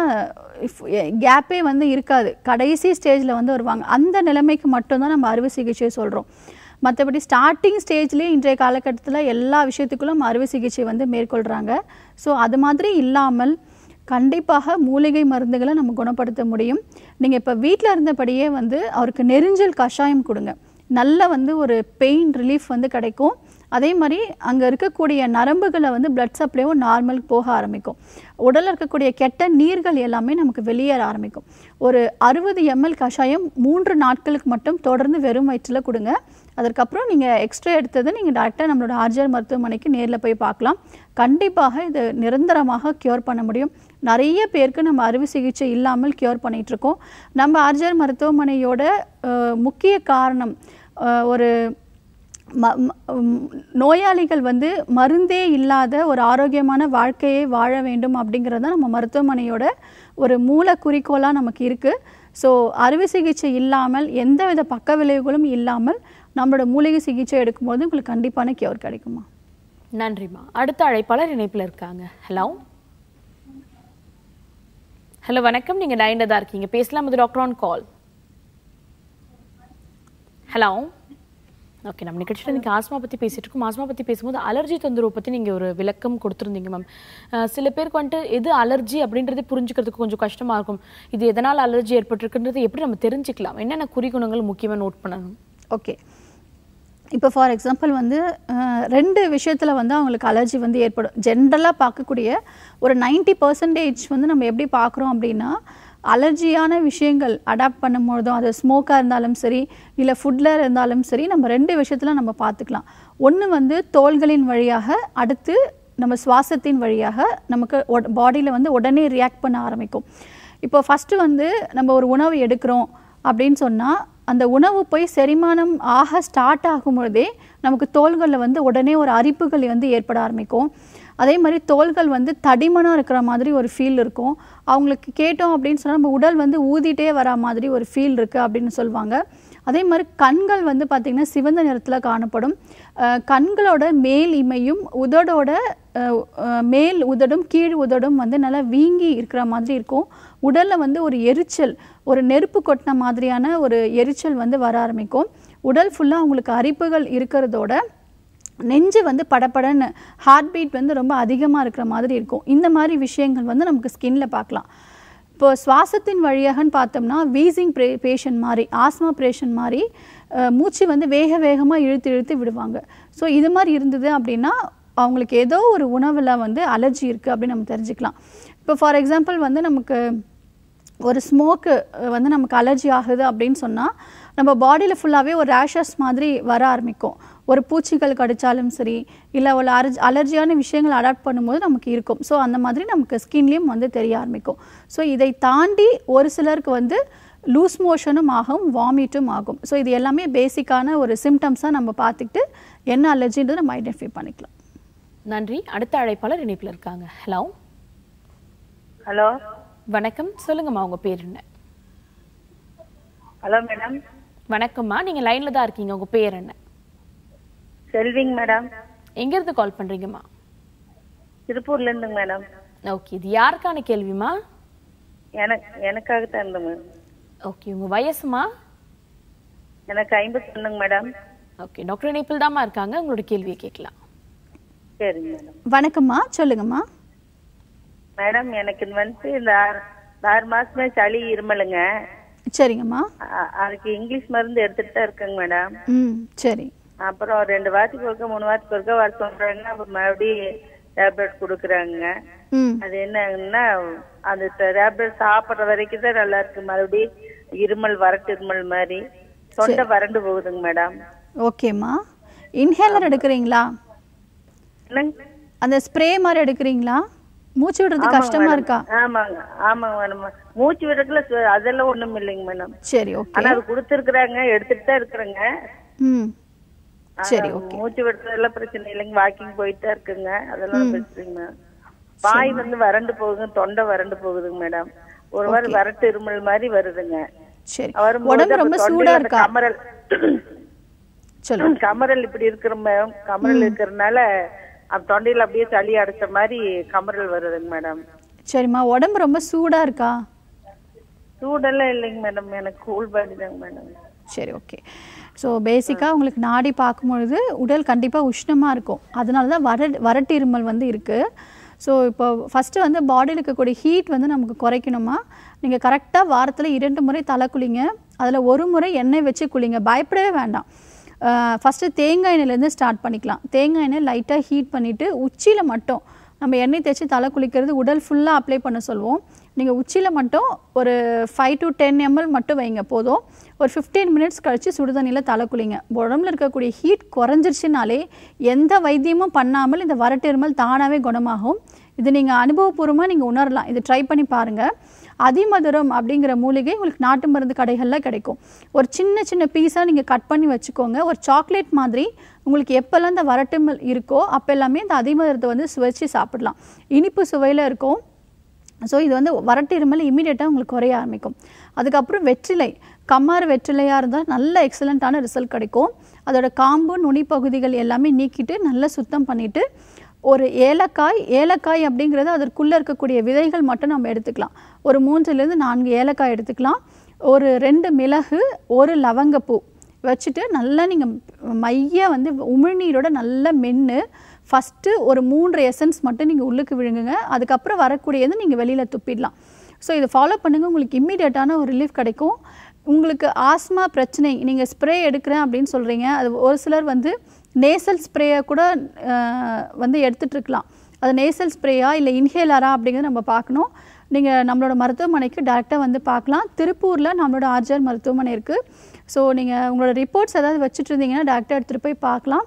கேப்பே வந்து இருக்காது, கடைசி ஸ்டேஜில் வந்து வருவாங்க. அந்த நிலைமைக்கு மட்டும்தான் நம்ம அறுவை சிகிச்சை சொல்கிறோம். மற்றபடி ஸ்டார்டிங் ஸ்டேஜ்லேயே இன்றைய காலகட்டத்தில் எல்லா விஷயத்துக்குள்ளும் அறுவை சிகிச்சை வந்து மேற்கொள்கிறாங்க. ஸோ அது மாதிரி இல்லாமல் கண்டிப்பாக மூலிகை மருந்துகளை நம்ம குணப்படுத்த முடியும். நீங்கள் இப்போ வீட்டில் இருந்தபடியே வந்து அவருக்கு நெரிஞ்சல் கஷாயம் கொடுங்க, நல்ல வந்து ஒரு பெயின் ரிலீஃப் வந்து கிடைக்கும். அதே மாதிரி அங்கே இருக்கக்கூடிய நரம்புகளை வந்து பிளட் சப்ளையும் நார்மலுக்கு போக ஆரம்பிக்கும். உடலில் இருக்கக்கூடிய கெட்ட நீர்கள் எல்லாமே நமக்கு வெளியேற ஆரம்பிக்கும். ஒரு 60 ml கஷாயம் 3 நாட்களுக்கு மட்டும் தொடர்ந்து வெறும் வயிற்றில் கொடுங்க. அதற்கப்புறம் நீங்கள் எக்ஸ்ட்ரா எடுத்தது நீங்கள் டேரெக்டாக நம்மளோட ஆர்ஜிஆர் மருத்துவமனைக்கு நேரில் போய் பார்க்கலாம். கண்டிப்பாக இது நிரந்தரமாக க்யூர் பண்ண முடியும். நிறைய பேருக்கு நம்ம அறுவை சிகிச்சை இல்லாமல் க்யூர் பண்ணிகிட்ருக்கோம். நம்ம ஆர்ஜிஆர் மருத்துவமனையோட முக்கிய காரணம் ஒரு நோயாளிகள் வந்து மருந்தே இல்லாத ஒரு ஆரோக்கியமான வாழ்க்கையை வாழ வேண்டும் அப்படிங்கிறது தான் நம்ம மருத்துவமனையோட ஒரு மூல குறிக்கோளாக நமக்கு இருக்குது. ஸோ அறுவை சிகிச்சை இல்லாமல் எந்தவித பக்க விளைவுகளும் இல்லாமல் நம்மளோட மூலிகை சிகிச்சை எடுக்கும்போது உங்களுக்கு கண்டிப்பான க்யூர் கிடைக்குமா. நன்றிம்மா. அடுத்த அழைப்பாளர் இணைப்பில் இருக்காங்க. ஹலோ ஹலோ வணக்கம், நீங்கள் லைனில் தான் இருக்கீங்க, பேசலாம். அது doctor on call. Hello, okay. நம்ம நிகழ்ச்சியில் இன்றைக்கி ஆஸ்மா பற்றி பேசிகிட்டு இருக்கோம். ஆஸ்மா பற்றி பேசும்போது அலர்ஜி தொந்தரவு பற்றி நீங்கள் ஒரு விளக்கம் கொடுத்துருந்தீங்க மேம். சில பேருக்கு வந்துட்டு எது அலர்ஜி அப்படின்றதே புரிஞ்சுக்கிறதுக்கு கொஞ்சம் கஷ்டமாக இருக்கும். இது எதனால் அலர்ஜி ஏற்பட்டிருக்குன்றது எப்படி நம்ம தெரிஞ்சுக்கலாம்? என்னென்ன குறிகுணங்கள் முக்கியமாக நோட் பண்ணணும்? ஓகே, இப்போ ஃபார் எக்ஸாம்பிள் வந்து 2 விஷயத்தில் வந்து அவங்களுக்கு அலர்ஜி வந்து ஏற்படும். ஜென்ரலாக பார்க்கக்கூடிய ஒரு 90% வந்து நம்ம எப்படி பார்க்குறோம் அப்படின்னா, அலர்ஜியான விஷயங்கள் அடாப்ட் பண்ணும்பொழுதும் அது ஸ்மோக்காக இருந்தாலும் சரி இல்லை ஃபுட்டில் இருந்தாலும் சரி நம்ம 2 விஷயத்தில் நம்ம பார்த்துக்கலாம். ஒன்று வந்து தோள்களின் வழியாக, அடுத்து நம்ம சுவாசத்தின் வழியாக நமக்கு பாடியில் வந்து உடனே ரியாக்ட் பண்ண ஆரம்பிக்கும். இப்போ ஃபஸ்ட்டு வந்து நம்ம ஒரு உணவு எடுக்கிறோம் அப்படின்னு சொன்னால் அந்த உணவு போய் செரிமானம் ஆக ஸ்டார்ட் ஆகும் பொழுதே நமக்கு தோள்களில் வந்து உடனே ஒரு அரிப்புகள் வந்து ஏற்பட ஆரம்பிக்கும். அதே மாதிரி தோள்கள் வந்து தடிமனாக இருக்கிற மாதிரி ஒரு ஃபீல் இருக்கும். அவங்களுக்கு கேட்டோம் அப்படின்னு சொன்னால் நம்ம உடல் வந்து ஊதிட்டே வர மாதிரி ஒரு ஃபீல் இருக்குது அப்படின்னு சொல்லுவாங்க. அதே மாதிரி கண்கள் வந்து பார்த்திங்கன்னா சிவந்த நிறத்தில் காணப்படும். கண்களோட மேல் இமையும் உதடோட மேல் உதடும் கீழ் உதடும் வந்து நல்லா வீங்கி இருக்கிற மாதிரி இருக்கும். உடலில் வந்து ஒரு எரிச்சல், ஒரு நெருப்பு கொட்டின மாதிரியான ஒரு எரிச்சல் வந்து வர ஆரம்பிக்கும். உடல் ஃபுல்லாக அவங்களுக்கு அரிப்புகள் இருக்கிறதோட நெஞ்சு வந்து படப்படன்னு ஹார்ட் பீட் வந்து ரொம்ப அதிகமாக இருக்கிற மாதிரி இருக்கும். இந்த மாதிரி விஷயங்கள் வந்து நமக்கு ஸ்கின்ல பார்க்கலாம். இப்போ சுவாசத்தின் வழியாகன்னு பார்த்தோம்னா வீசிங் பேஷண்ட் மாதிரி, ஆஸ்மா பேஷண்ட் மாதிரி மூச்சு வந்து வேகமாக இழுத்து விடுவாங்க. ஸோ இது மாதிரி இருந்தது அப்படின்னா அவங்களுக்கு ஏதோ ஒரு உணவில் வந்து அலர்ஜி இருக்குது அப்படின்னு நம்ம தெரிஞ்சுக்கலாம். இப்போ ஃபார் எக்ஸாம்பிள் வந்து நமக்கு ஒரு ஸ்மோக்கு வந்து நமக்கு அலர்ஜி ஆகுது அப்படின்னு சொன்னால் நம்ம பாடியில் ஃபுல்லாகவே ஒரு ரேஷஸ் மாதிரி வர ஆரம்பிக்கும். ஒரு பூச்சிகள் கடித்தாலும் சரி, இல்லை ஒரு அலர்ஜியான விஷயங்கள் அடாப்ட் பண்ணும்போது நமக்கு இருக்கும். ஸோ அந்த மாதிரி நமக்கு ஸ்கின்லேயும் வந்து தெரிய ஆரம்பிக்கும். ஸோ இதை தாண்டி ஒரு சிலருக்கு வந்து லூஸ் மோஷனும் ஆகும், வாமிட்டும் ஆகும். ஸோ இது எல்லாமே பேசிக்கான ஒரு சிம்டம்ஸாக நம்ம பார்த்துக்கிட்டு என்ன அலர்ஜின்றது நம்ம ஐடென்டிஃபை பண்ணிக்கலாம். நன்றி. அடுத்த அழைப்பாளர் இணைப்பில் இருக்காங்க. ஹலோ ஹலோ, வணக்கம். சொல்லுங்கம்மா, உங்க பேர் என்ன? Hello madam. வணக்கம்மா, நீங்க லைன்ல தான் இருக்கீங்க. உங்க பேர் என்ன? செல்விங் மேடம். எங்க இருந்து கால் பண்றீங்கம்மா? திருப்பூர்ல இருந்து மேடம். ஓகே, இது யாருக்கான கேள்விமா? எனக்காக தான் இருந்தேன் மேடம். ஓகே, உங்க வயசுமா? எனக்கு 51 மேடம். ஓகே, டாக்டர் இணைப்பில் தாம்மா இருக்காங்க, உங்களோட கேள்வியை கேட்கலாம். சரிங்க மேடம். வணக்கம்மா, சொல்லுங்கம்மா. மேடம், எனக்கு வந்து இந்த 6 மாசமே சளி இருமலுங்க. சரிங்கம்மா. அதுக்கு இங்கிலீஷ் மருந்து எடுத்துட்டு தான் இருக்கேங்க மேடம். சரி. அப்புறம் 2 வாரத்துக்கு ஒருக்க 3 வாரத்துக்கு ஒருக்க வர சொல்றாங்க. அப்புறம் மறுபடியும் டேப்லெட் கொடுக்குறாங்க. அது என்னங்கன்னா அந்த டேப்லெட் சாப்பிட்ற வரைக்கும் தான் நல்லா இருக்கு. மறுபடியும் இருமல், வறட்டு இருமல் மாதிரி தொண்டை வறண்டு போகுதுங்க மேடம். ஓகேம்மா. இன்ஹேலர் எடுக்கிறீங்களா? அந்த ஸ்ப்ரே மாதிரி எடுக்கிறீங்களா? மூச்சு விடுறது கஷ்டமா இருக்கா? ஆமாங்க ஆமாங்க மேடம். மூச்சு விடுறதுல அதெல்லாம் ஒண்ணும் இல்லைங்க மேடம். சரி, ஓகே. ஆனா அது கொடுத்துருக்குறாங்க, எடுத்துட்டு தான் இருக்கிறேங்க. சரி, ஓகே. மூச்சு விடுறதெல்லாம் பிரச்சனை இல்லைங்க, வாக்கிங் போயிட்டு தான் இருக்குங்க, அதெல்லாம் பிரச்சனைங்க மேடம். வாய் வந்து வறண்டு போகுங்க, தொண்டை வறண்டு போகுதுங்க மேடம். ஒரு வாரம் வறட்டு இருமல் மாதிரி வருதுங்க. சரி. உடம்பு ரொம்ப சூடா இருக்கா? கமரல் கமரல் இப்படி இருக்கிற மேடம். கமரல் இருக்கிறதுனால தொண்டையில அப்படியே சளி அடைச்ச மாதிரி கமரல் வருதுங்க மேடம். சரிம்மா. உடம்பு ரொம்ப சூடா இருக்கா? சூடெல்லாம் இல்லைங்க மேடம், எனக்கு கூல் பாடி தாங்க மேடம். சரி, ஓகே. ஸோ பேசிக்காக உங்களுக்கு நாடி பார்க்கும்பொழுது உடல் கண்டிப்பாக உஷ்ணமாக இருக்கும். அதனால தான் வறட்டு இருமல் வந்து இருக்குது. ஸோ இப்போ ஃபஸ்ட்டு வந்து பாடியில் இருக்கக்கூடிய ஹீட் வந்து நமக்கு குறைக்கணுமா, நீங்கள் கரெக்டாக வாரத்தில் 2 முறை தலை குளிங்க. அதில் 1 முறை எண்ணெய் வச்சு குளிங்க, பயப்படவே வேண்டாம். ஃபஸ்ட்டு தேங்காய் எண்ணெயிலேருந்து ஸ்டார்ட் பண்ணிக்கலாம். தேங்காய் எண்ணெய் லைட்டாக ஹீட் பண்ணிவிட்டு உச்சியில் மட்டும் நம்ம எண்ணெய் தேய்ச்சி தலை குளிக்கிறது உடல் ஃபுல்லாக அப்ளை பண்ண சொல்லுவோம். நீங்கள் உச்சியில் மட்டும் ஒரு 5 to 10 ml மட்டும் வைங்க போதும். ஒரு 15 minutes கழித்து சுடுதண்ணியில் தலை குளிங்க. உடம்புல இருக்கக்கூடிய ஹீட் குறைஞ்சிருச்சுனாலே எந்த வைத்தியமும் பண்ணாமல் இந்த வறட்டு இருமல் தானாகவே குணமாகும். இது நீங்கள் அனுபவபூர்வமாக நீங்கள் உணரலாம். இது ட்ரை பண்ணி பாருங்கள். அதிமதுரம் அப்படிங்கிற மூலிகை உங்களுக்கு நாட்டு மருந்து கடைகளில் கிடைக்கும். ஒரு சின்ன சின்ன பீஸாக நீங்கள் கட் பண்ணி வச்சுக்கோங்க. ஒரு சாக்லேட் மாதிரி உங்களுக்கு எப்போல்லாம் இந்த வறட்டுமல் இருக்கோ அப்போ எல்லாமே இந்த அதிமதுரத்தை வந்து சுவைச்சி சாப்பிடலாம். இனிப்பு சுவையில் இருக்கும். ஸோ இது வந்து வறட்டு இருமல் இமீடியட்டாக உங்களுக்கு குறைய ஆரம்பிக்கும். அதுக்கப்புறம் வெற்றிலை, கம்மாறு வெற்றிலையாக இருந்தால் நல்ல எக்ஸலண்ட்டான ரிசல்ட் கிடைக்கும். அதோட காம்பு நுனி பகுதிகள் எல்லாமே நீக்கிட்டு நல்லா சுத்தம் பண்ணிவிட்டு ஒரு ஏலக்காய் அப்படிங்கிறது அதற்குள்ளே இருக்கக்கூடிய விதைகள் மட்டும் நம்ம எடுத்துக்கலாம். ஒரு 3 to 4 ஏலக்காய் எடுத்துக்கலாம். ஒரு 2 மிளகு, 1 லவங்கப்பூ வச்சுட்டு நல்லா நீங்கள் மைய வந்து உமிழ்நீரோட நல்லா மென்று ஃபஸ்ட்டு ஒரு 3 எசன்ஸ் மட்டும் நீங்கள் உள்ளுக்கு விழுங்குங்க. அதுக்கப்புறம் வரக்கூடியது நீங்கள் வெளியில் துப்பிடலாம். ஸோ இதை ஃபாலோ பண்ணுங்கள், உங்களுக்கு இம்மீடியட்டான ஒரு ரிலீஃப் கிடைக்கும். உங்களுக்கு ஆஸ்மா பிரச்சனை, நீங்கள் ஸ்ப்ரே எடுக்கிறேன் அப்படின்னு சொல்கிறீங்க, அது ஒரு சிலர் வந்து நேசல் ஸ்ப்ரேயை கூட வந்து எடுத்துகிட்ருக்கலாம். அது நேசல் ஸ்ப்ரேயா இல்லை இன்ஹேலரா அப்படிங்கிறத நம்ம பார்க்கணும். நீங்கள் நம்மளோட மருத்துவமனைக்கு டேரெக்டாக வந்து பார்க்கலாம். திருப்பூரில் நம்மளோட ஆர்ஜிஆர் மருத்துவமனை இருக்குது. ஸோ நீங்கள் உங்களோட ரிப்போர்ட்ஸ் ஏதாவது வச்சுட்டு இருந்தீங்கன்னா டேரெக்டாக எடுத்துகிட்டு போய் பார்க்கலாம்.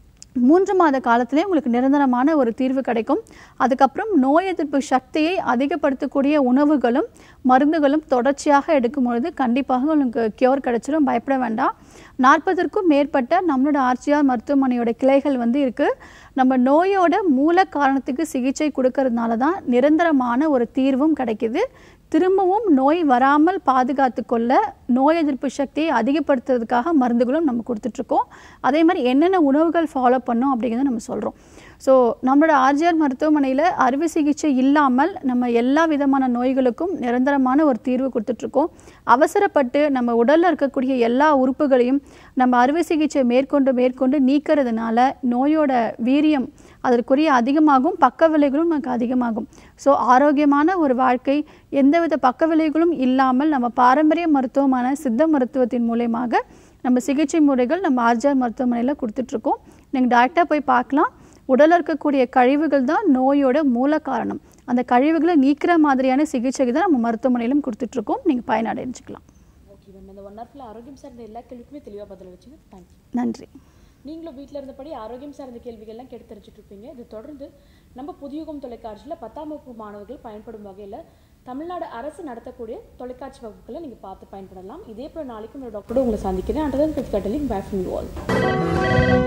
3 மாத காலத்திலே உங்களுக்கு நிரந்தரமான ஒரு தீர்வு கிடைக்கும். அதுக்கப்புறம் நோய் எதிர்ப்பு சக்தியை அதிகப்படுத்தக்கூடிய உணவுகளும் மருந்துகளும் தொடர்ச்சியாக எடுக்கும் பொழுது கண்டிப்பாக உங்களுக்கு கியூர் கிடைச்சிடும், பயப்பட வேண்டாம். 40க்கும் மேற்பட்ட நம்மளோட ஆர்ஜிஆர் மருத்துவமனையோட கிளைகள் வந்து இருக்குது. நம்ம நோயோட மூல காரணத்துக்கு சிகிச்சை கொடுக்கறதுனால தான் நிரந்தரமான ஒரு தீர்வும் கிடைக்கிது. திரும்பவும் நோய் வராமல் பாதுகாத்து கொள்ள நோய் எதிர்ப்பு சக்தியை அதிகப்படுத்துறதுக்காக மருந்துகளும் நம்ம கொடுத்துட்ருக்கோம். அதே மாதிரி என்னென்ன உணவுகள் ஃபாலோ பண்ணோம் அப்படிங்கிறத நம்ம சொல்கிறோம். ஸோ நம்மளோட ஆர்ஜிஆர் மருத்துவமனையில் அறுவை சிகிச்சை இல்லாமல் நம்ம எல்லா விதமான நோய்களுக்கும் நிரந்தரமான ஒரு தீர்வு கொடுத்துட்ருக்கோம். அவசரப்பட்டு நம்ம உடலில் இருக்கக்கூடிய எல்லா உறுப்புகளையும் நம்ம அறுவை சிகிச்சை மேற்கொண்டு நீக்கிறதுனால நோயோட வீரியம் அதற்குரிய அதிகமாகும், பக்க விளைவுகளும் நமக்கு அதிகமாகும். ஸோ ஆரோக்கியமான ஒரு வாழ்க்கை எந்தவித பக்க விளைவுகளும் இல்லாமல் நம்ம பாரம்பரிய மருத்துவமான சித்த மருத்துவத்தின் மூலமாக நம்ம சிகிச்சை முறைகள் நம்ம ஆர்ஜிஆர் மருத்துவமனையில் கொடுத்துட்ருக்கோம். நீங்கள் டைரெக்டாக போய் பார்க்கலாம். உடலில் இருக்கக்கூடிய கழிவுகள் தான் நோயோட மூல காரணம். அந்த கழிவுகளை நீக்கிற மாதிரியான சிகிச்சை தான் நம்ம மருத்துவமனையிலும் கொடுத்துட்ருக்கோம். நீங்கள் பயனடைஞ்சிக்கலாம். ஓகே மேம், இந்த 1 ஹவர்ல ஆரோக்கியம் சார்ந்த எல்லா கேள்விக்குமே தெளிவாக பதில் வச்சுங்க. தேங்க்யூ. நன்றி. நீங்களும் வீட்டில் இருந்தபடி ஆரோக்கியம் சார்ந்த கேள்விகள்லாம் கேட்டு தெரிஞ்சுட்டு இருப்பீங்க. இது தொடர்ந்து நம்ம புதுயுகம் தொலைக்காட்சியில் 10ஆம் வகுப்பு மாணவர்கள் பயன்படும் வகையில் தமிழ்நாடு அரசு நடத்தக்கூடிய தொலைக்காட்சி வகுப்புகளை நீங்கள் பார்த்து பயன்படலாம். இதே போல் நாளைக்கும் டாக்டரோட உங்களை சந்திக்கிறேன். And then bye from you all.